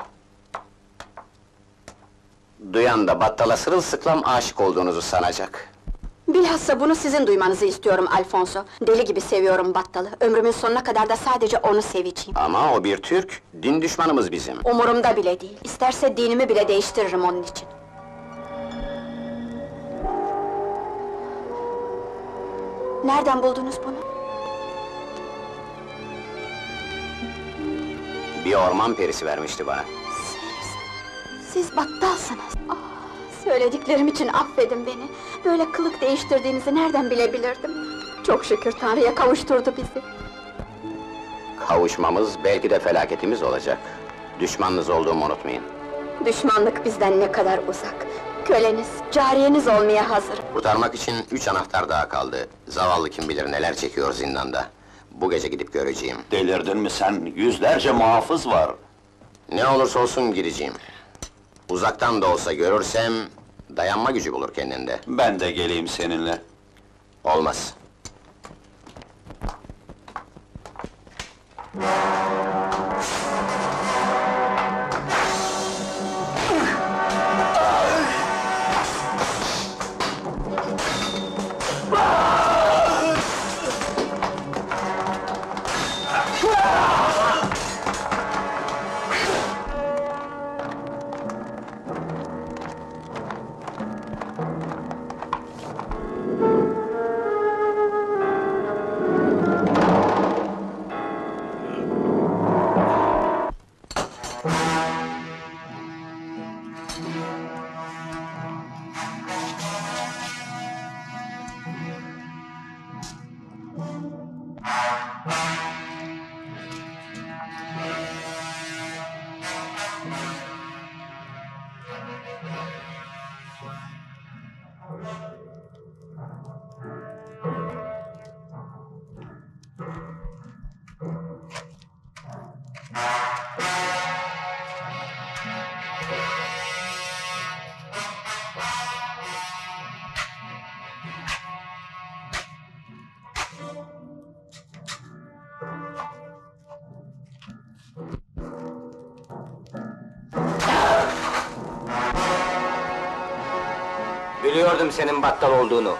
Duyan da battala sırılsıklam aşık olduğunuzu sanacak. Bilhassa bunu sizin duymanızı istiyorum Alfonso. Deli gibi seviyorum battalı. Ömrümün sonuna kadar da sadece onu seveceğim. Ama o bir Türk, din düşmanımız bizim. Umurumda bile değil. İsterse dinimi bile değiştiririm onun için. Nereden buldunuz bunu? Bir orman perisi vermişti bana. Siz battalsınız. Ah, söylediklerim için affedin beni. Böyle kılık değiştirdiğinizi nereden bilebilirdim? Çok şükür Tanrı'ya kavuşturdu bizi. Kavuşmamız belki de felaketimiz olacak. Düşmanınız olduğumu unutmayın. Düşmanlık bizden ne kadar uzak. Köleniz, cariyeniz olmaya hazırım. Kurtarmak için 3 anahtar daha kaldı. Zavallı kim bilir neler çekiyor zindanda. Bu gece gidip göreceğim. Delirdin mi sen? Yüzlerce muhafız var. Ne olursa olsun gideceğim. Uzaktan da olsa görürsem, dayanma gücü bulur kendinde. Ben de geleyim seninle. Olmaz. Biliyordum senin battal olduğunu.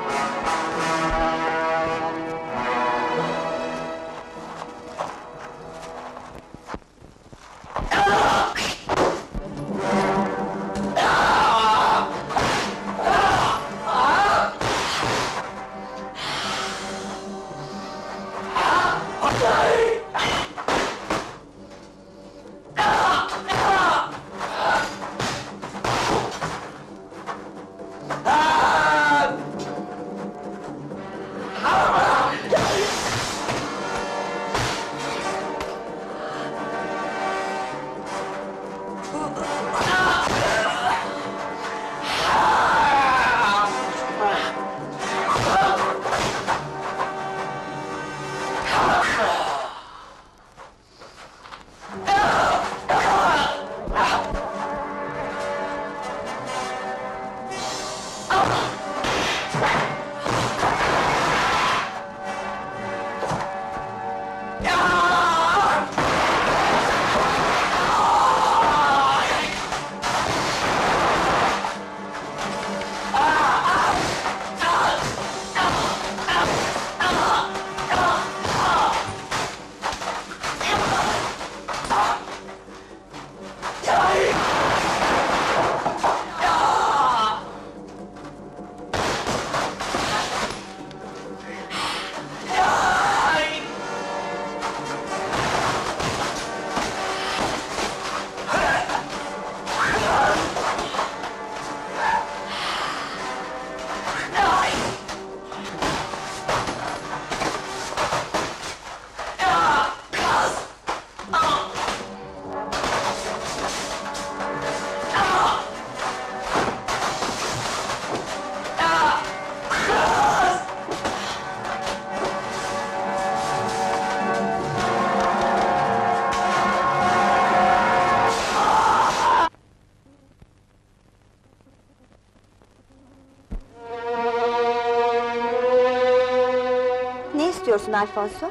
Ne istiyorsun Alfonso?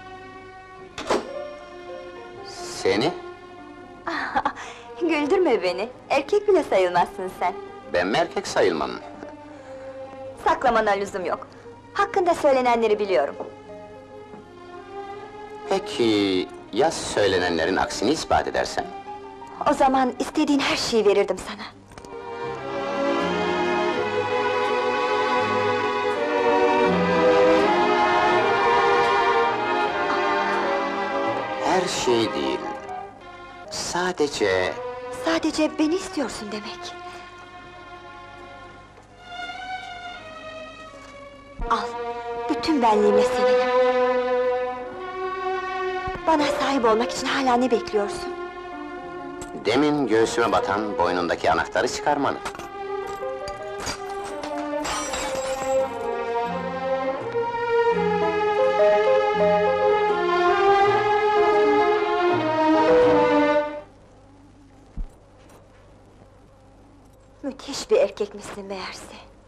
Seni? Güldürme beni, erkek bile sayılmazsın sen. Ben mi erkek sayılmam? Saklamana lüzum yok. Hakkında söylenenleri biliyorum. Peki, ya söylenenlerin aksini ispat edersen? O zaman istediğin her şeyi verirdim sana. Her şey değil. Sadece... Sadece beni istiyorsun demek. Al, bütün benliğimle seninim. Bana sahip olmak için hala ne bekliyorsun? Demin göğsüme batan boynundaki anahtarı çıkarmanı. Müthiş bir erkekmişsin meğerse.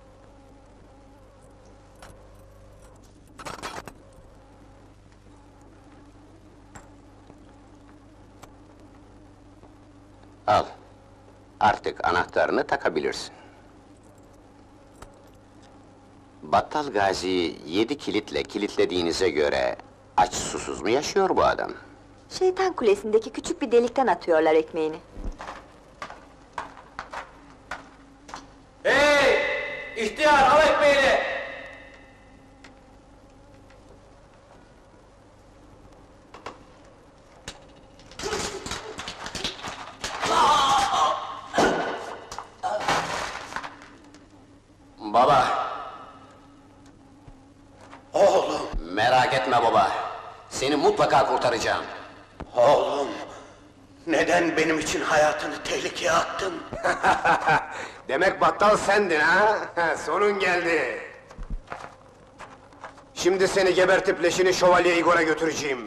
Al. Artık anahtarını takabilirsin. Battal Gazi'yi 7 kilitle kilitlediğinize göre... ...aç susuz mu yaşıyor bu adam? Şeytan Kulesi'ndeki küçük bir delikten atıyorlar ekmeğini. Hey! İhtiyar, al ekmeğini! Baba! Oğlum, Merak etme baba! Seni mutlaka kurtaracağım! oğlum! Neden benim için hayatını tehlikeye attın? Demek battal sendin ha? Sonun geldi! Şimdi seni gebertip leşini Şövalye Igor'a götüreceğim.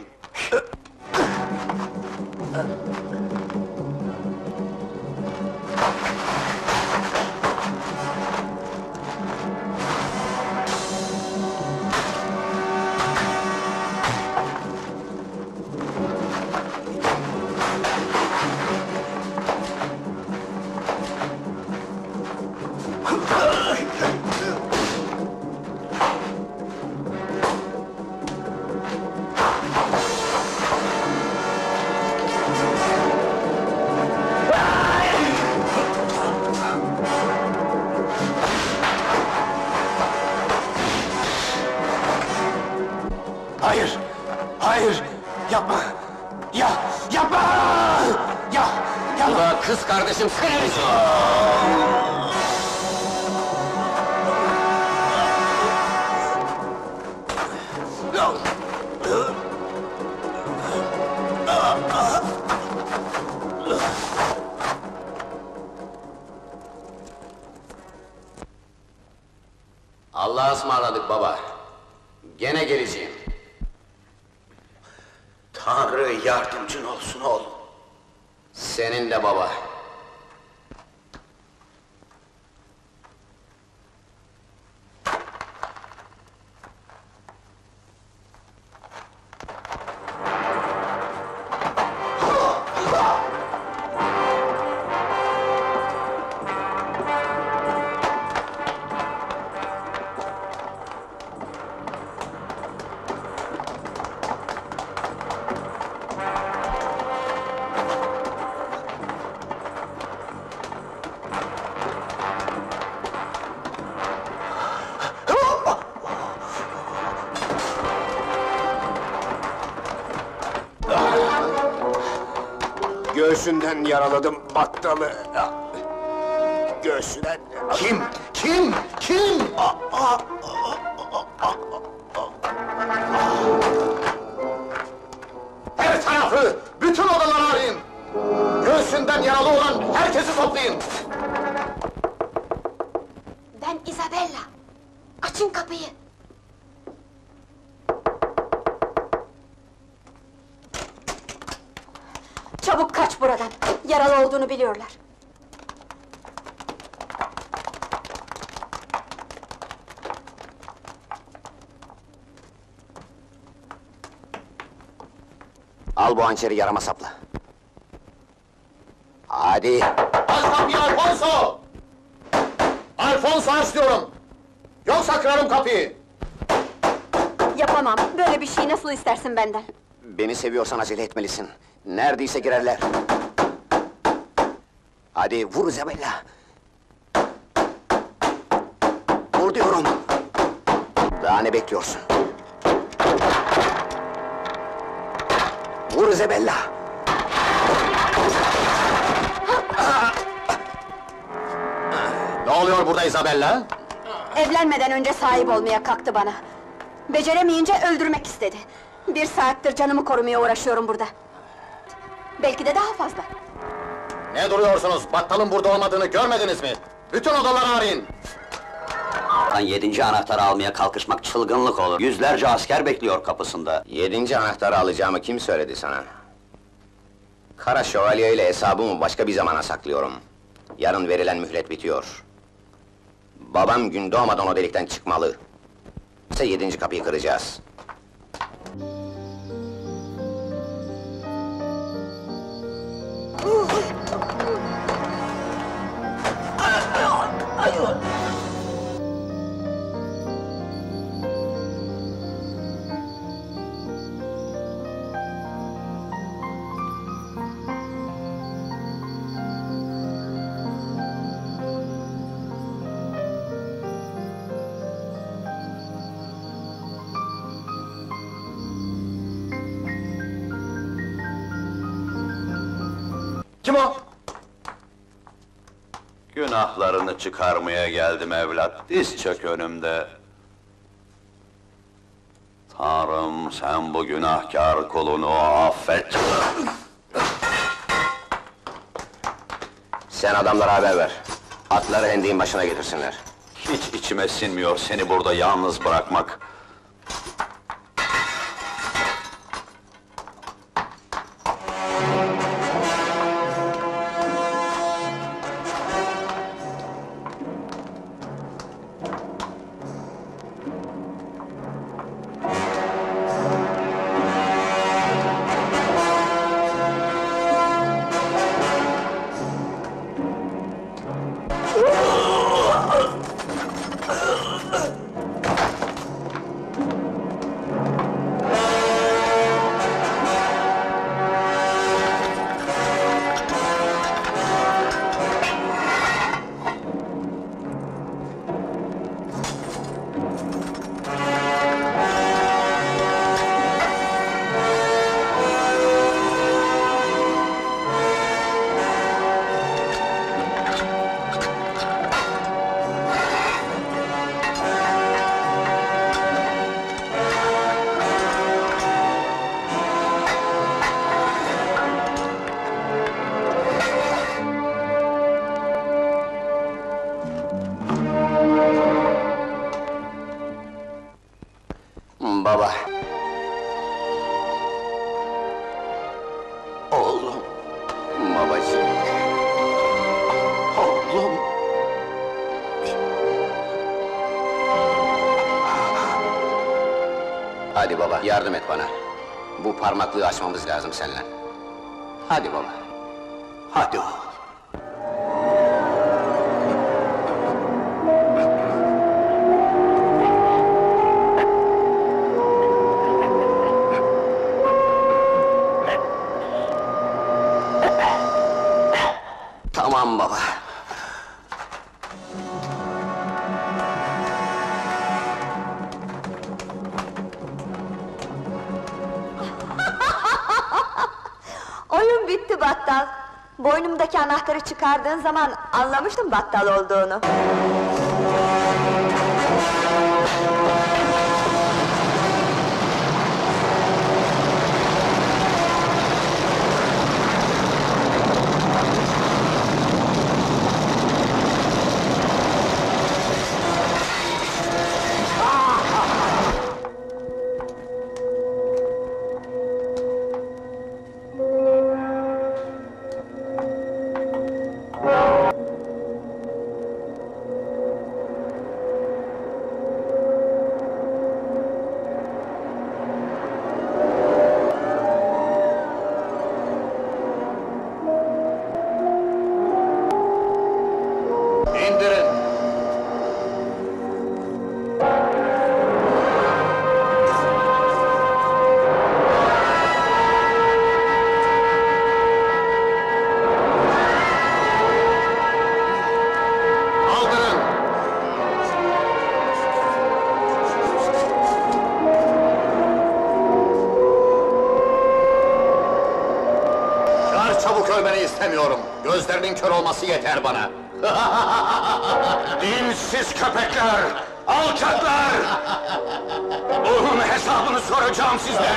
Bu da kız kardeşim senin için. Allah'a ısmarladık baba. Gene geleceğim. Tanrı yardımcın olsun oğlum. Senin de baba. Göğsünden yaraladım battalı. Göğsünden... Kim? Kim? Kim? Her tarafı, bütün odaları arayın! Göğsünden yaralı olan herkesi toplayın! Ben Isabella. Açın kapıyı. Çabuk kaç buradan! Yaralı olduğunu biliyorlar. Al bu hançeri yarama sapla. Hadi. Aç kapıyı Alfonso! Alfonso aç diyorum! Yoksa kırarım kapıyı! Yapamam, böyle bir şey nasıl istersin benden? Beni seviyorsan acele etmelisin. Neredeyse girerler. Hadi vur Isabella. Vur diyorum. Daha ne bekliyorsun? Vur Isabella. Ne oluyor burada Isabella? Evlenmeden önce sahip olmaya kalktı bana. Beceremeyince öldürmek istedi. 1 saattir canımı korumaya uğraşıyorum burada. Belki de daha fazla. Ne duruyorsunuz? Battalın burada olmadığını görmediniz mi? Bütün odaları arayın! 7. anahtarı almaya kalkışmak çılgınlık olur. Yüzlerce asker bekliyor kapısında. 7. anahtarı alacağımı kim söyledi sana? Kara Şövalye ile hesabımı başka bir zamana saklıyorum. Yarın verilen mühlet bitiyor. Babam gün doğmadan o delikten çıkmalı. İşte 7. kapıyı kıracağız. Kim o? Günahlarını çıkarmaya geldim evlat. Diz çök önümde. Tanrım sen bu günahkar kulunu affet. Sen adamlara haber ver. Atları hendeğin başına getirsinler. Hiç içime sinmiyor seni burada yalnız bırakmak. Hadi baba, yardım et bana. Bu parmaklığı açmamız lazım seninle. Hadi baba. Hadi oğul. Tamam baba. Oyun bitti battal. Boynumdaki anahtarı çıkardığın zaman anlamıştım battal olduğunu. İndirin! Kaldırın! Çağır çabuk ölmeni istemiyorum. Gözlerinin kör olması yeter bana. Dinsiz köpekler! Alçaklar! Bunun hesabını soracağım sizden!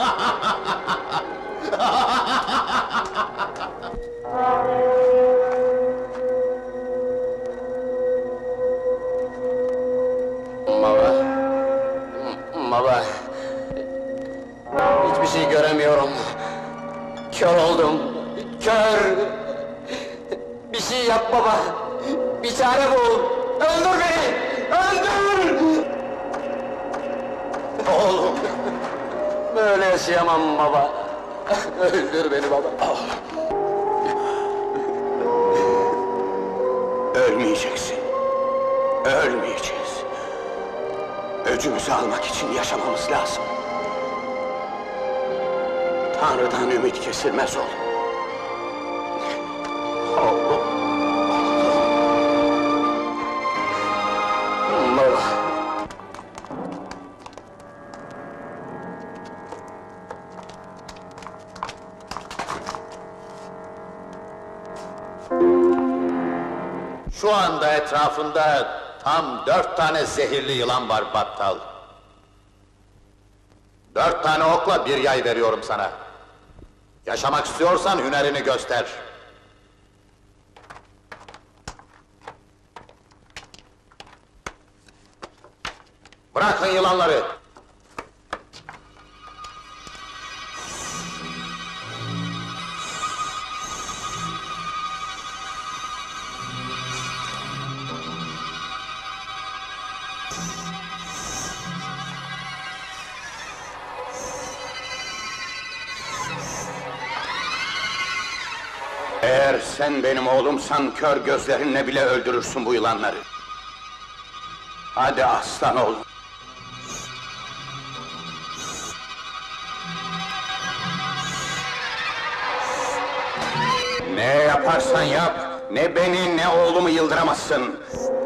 Baba. Baba. Hiçbir şey göremiyorum. Kör oldum. Kör! Bir şey yap baba. Bir çare bul. Öldür beni! Öldür! Oğlum. Böyle yaşayamam baba. Öldür beni baba. Ölmeyeceksin. Ölmeyeceğiz. Öcümüzü almak için yaşamamız lazım. Tanrı'dan ümit kesilmez oğlum. Oğlum. Baba. Şu anda etrafında tam 4 tane zehirli yılan var battal. 4 tane okla bir yay veriyorum sana. Yaşamak istiyorsan hünerini göster. Bırakın yılanları! Eğer sen benim oğlumsan kör gözlerinle bile öldürürsün bu yılanları. Hadi aslan oğlum. Ne yaparsan yap, ne beni ne oğlumu yıldıramazsın.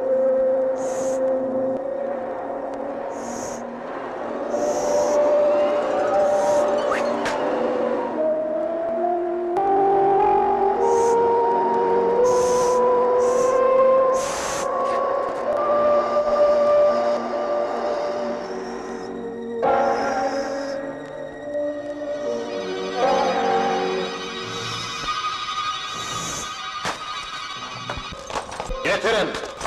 Getirin!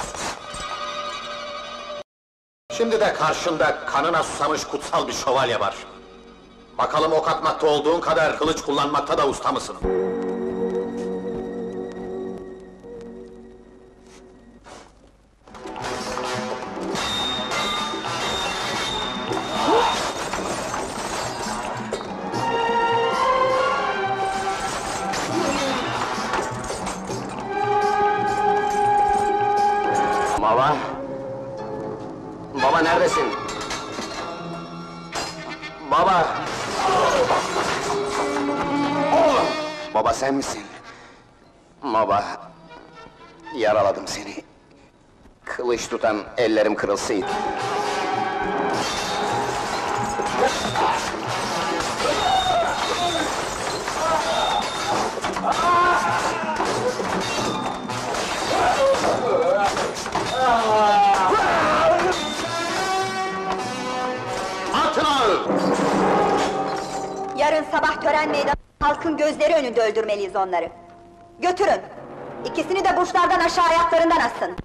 Şimdi de karşında kanına susamış kutsal bir şövalye var. Bakalım ok atmakta olduğun kadar kılıç kullanmakta da usta mısın? Baba? Baba neredesin? Baba! Oğlum! Baba sen misin? Baba... Yaraladım seni. Kılıç tutan ellerim kırılsaydı. Yarın sabah tören meydanı, halkın gözleri önünde öldürmeliyiz onları. Götürün! İkisini de burçlardan aşağı ayaklarından asın!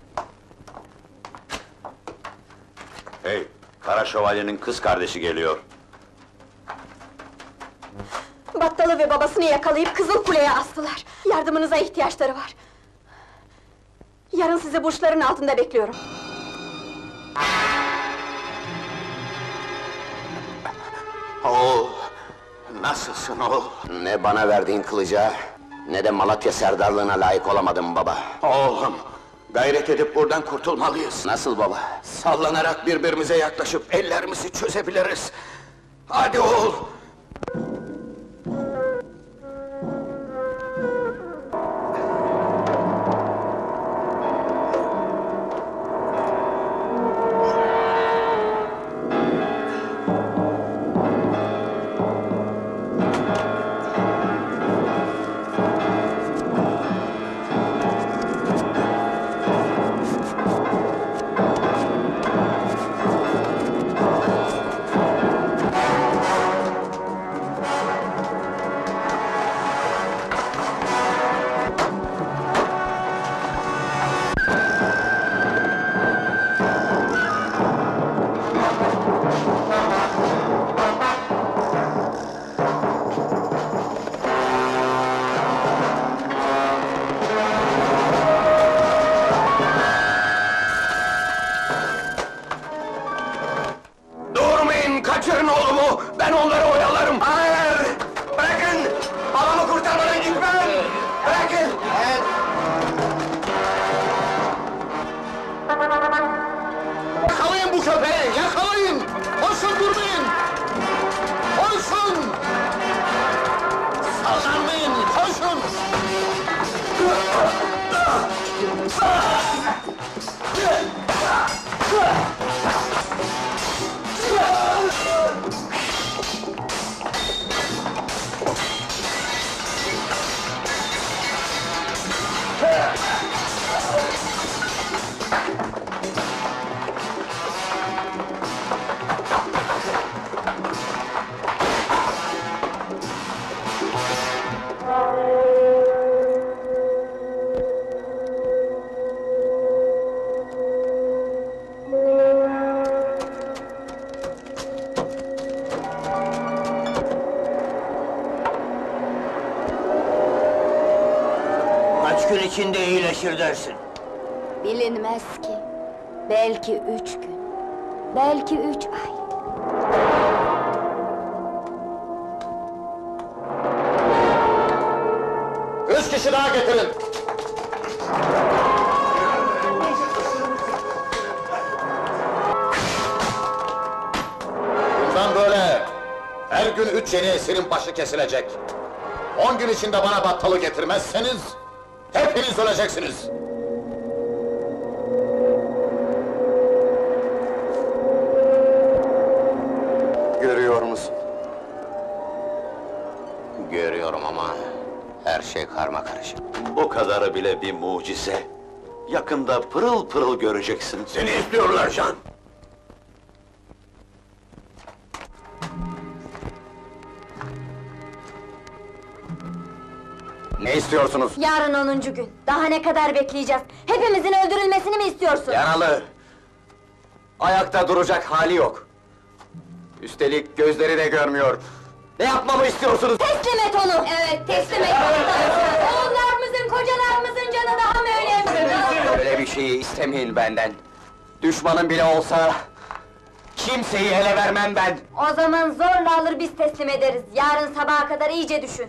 Hey, Kara Şövalye'nin kız kardeşi geliyor. Battalı ve babasını yakalayıp Kızılkule'ye astılar. Yardımınıza ihtiyaçları var. Yarın sizi burçların altında bekliyorum. Oğul! Nasılsın oğul? Ne bana verdiğin kılıca, ne de Malatya serdarlığına layık olamadım baba. Oğlum, gayret edip buradan kurtulmalıyız. Nasıl baba? Sallanarak birbirimize yaklaşıp ellerimizi çözebiliriz. Hadi oğul! Kaçırın oğlumu! Ben onları oyalarım! Hayır! Bırakın! Babamı kurtarmadan gitmem! Bırakın! Yakalayın bu köpeği! Yakalayın! Koşun durmayın! Koşun! Sallanmayın! Koşun! Kaç gün içinde iyileşir dersin? Bilinmez ki. Belki 3 gün. Belki 3 ay. Üç kişi daha getirin! Bundan böyle her gün 3 yeni esirin başı kesilecek. 10 gün içinde bana battalı getirmezseniz hepiniz öleceksiniz. Görüyor musun? Görüyorum ama her şey karmakarışık. Bu kadarı bile bir mucize. Yakında pırıl pırıl göreceksin. Seni istiyorlar Can. Ne istiyorsunuz? Yarın 10. gün. Daha ne kadar bekleyeceğiz? Hepimizin öldürülmesini mi istiyorsun? Yaralı! Ayakta duracak hali yok. Üstelik gözleri de görmüyor. Ne yapmamı istiyorsunuz? Teslim et onu! Evet, teslim et! Oğullarımızın, kocalarımızın canı daha mı önemli? Böyle bir şeyi istemeyin benden. Düşmanım bile olsa... kimseyi ele vermem ben! O zaman zorla alır biz teslim ederiz. Yarın sabaha kadar iyice düşün.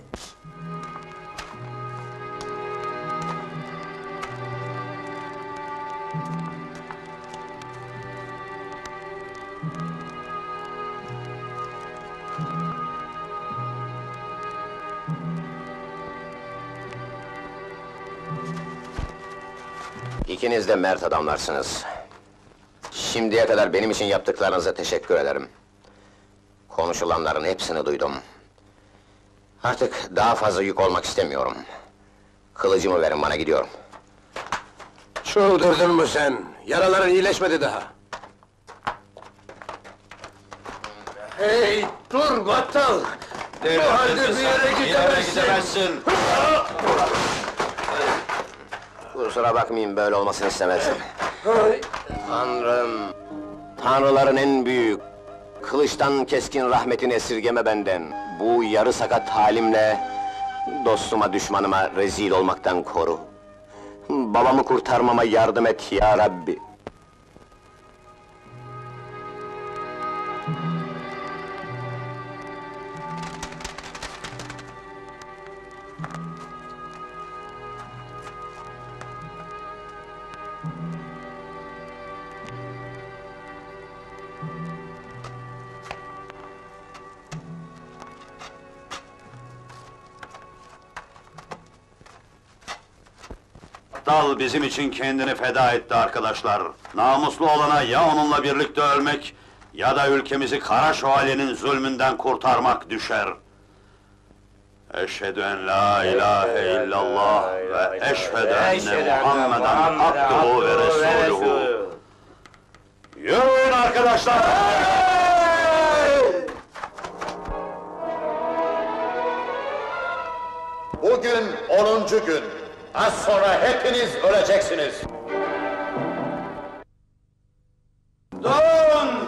İkiniz de mert adamlarsınız. Şimdiye kadar benim için yaptıklarınıza teşekkür ederim. Konuşulanların hepsini duydum. Artık daha fazla yük olmak istemiyorum. Kılıcımı verin bana, gidiyorum. Çıldırdın mı sen? Yaraların iyileşmedi daha. Hey, dur battal! Bu halde bir yere gidemezsin! Kusura bakmayın, böyle olmasını istemezdim. Tanrım! Tanrıların en büyük, kılıçtan keskin rahmetini esirgeme benden. Bu yarı sakat halimle, dostuma düşmanıma rezil olmaktan koru. Babamı kurtarmama yardım et ya Rabbi! Dal bizim için kendini feda etti arkadaşlar. Namuslu olana ya onunla birlikte ölmek ya da ülkemizi Kara Şövalye'nin zulmünden kurtarmak düşer. Eşhedü en la ilahe illallah ve eşhedü enne Muhammeden abduhu ve resuluhu. Yürüyün arkadaşlar! Bugün 10. gün. Az sonra hepiniz öleceksiniz. Durun!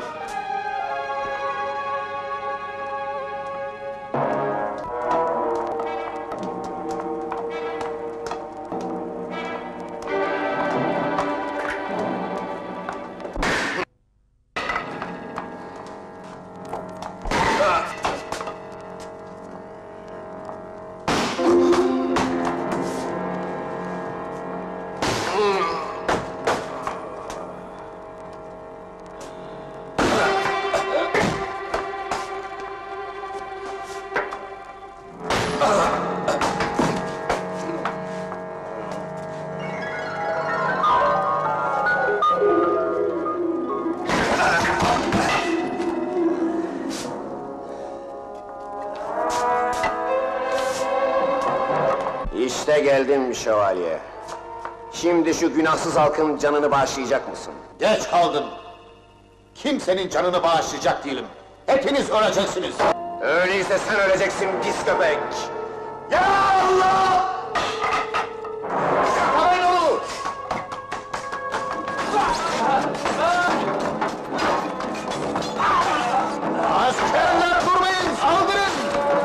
İşte geldim şövalye. Şimdi şu günahsız halkın canını bağışlayacak mısın? Geç kaldın. Kimsenin canını bağışlayacak değilim. Hepiniz öleceksiniz. Öyleyse sen öleceksin pis köpek! Ya Allah! Yakalayın onu! Askerler durmayın, saldırın!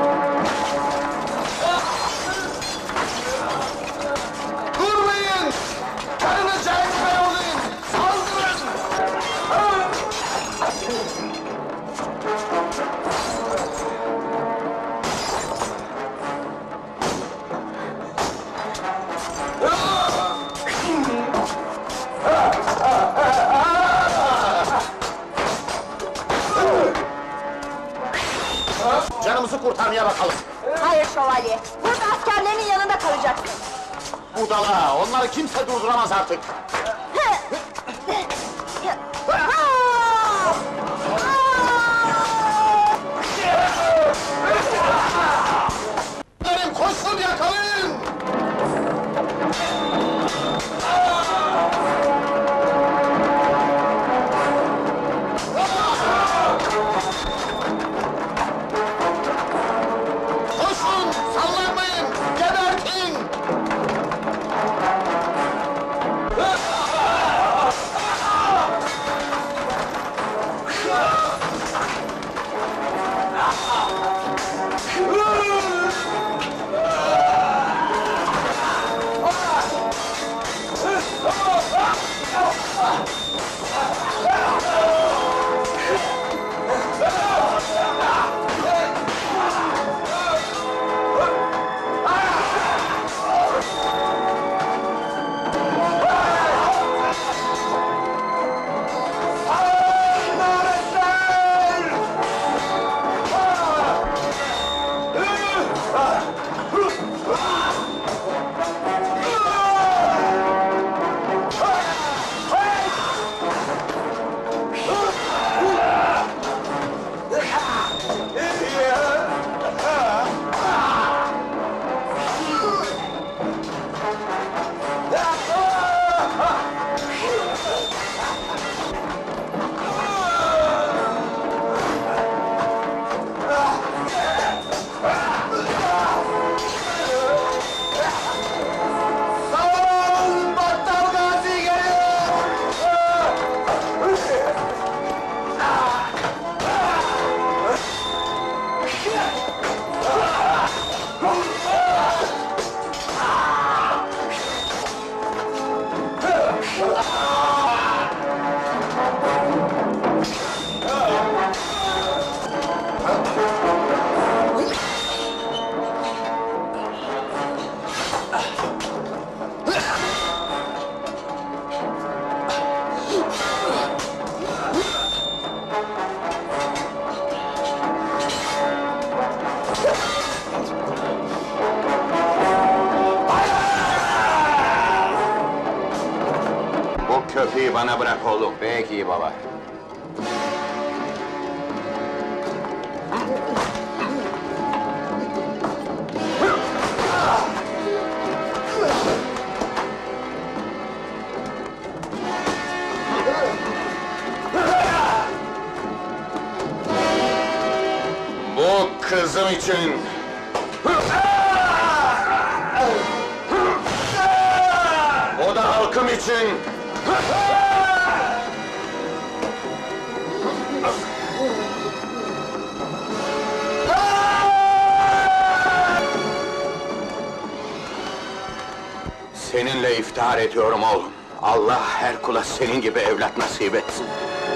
Durmayın! Karınıza ekber olun! Saldırın! Canımızı kurtarmaya bakalım. Hayır şövalye, burada askerlerinin yanında kalacaksın. Budala, onları kimse durduramaz artık. Benim koşun yakalayın! Koşun, sallanmayın, gebertin! Köpeği bana bırak oğlum. Peki baba. Bu kızım için! O da halkım için! Seninle iftihar ediyorum oğlum. Allah her kula senin gibi evlat nasip etsin.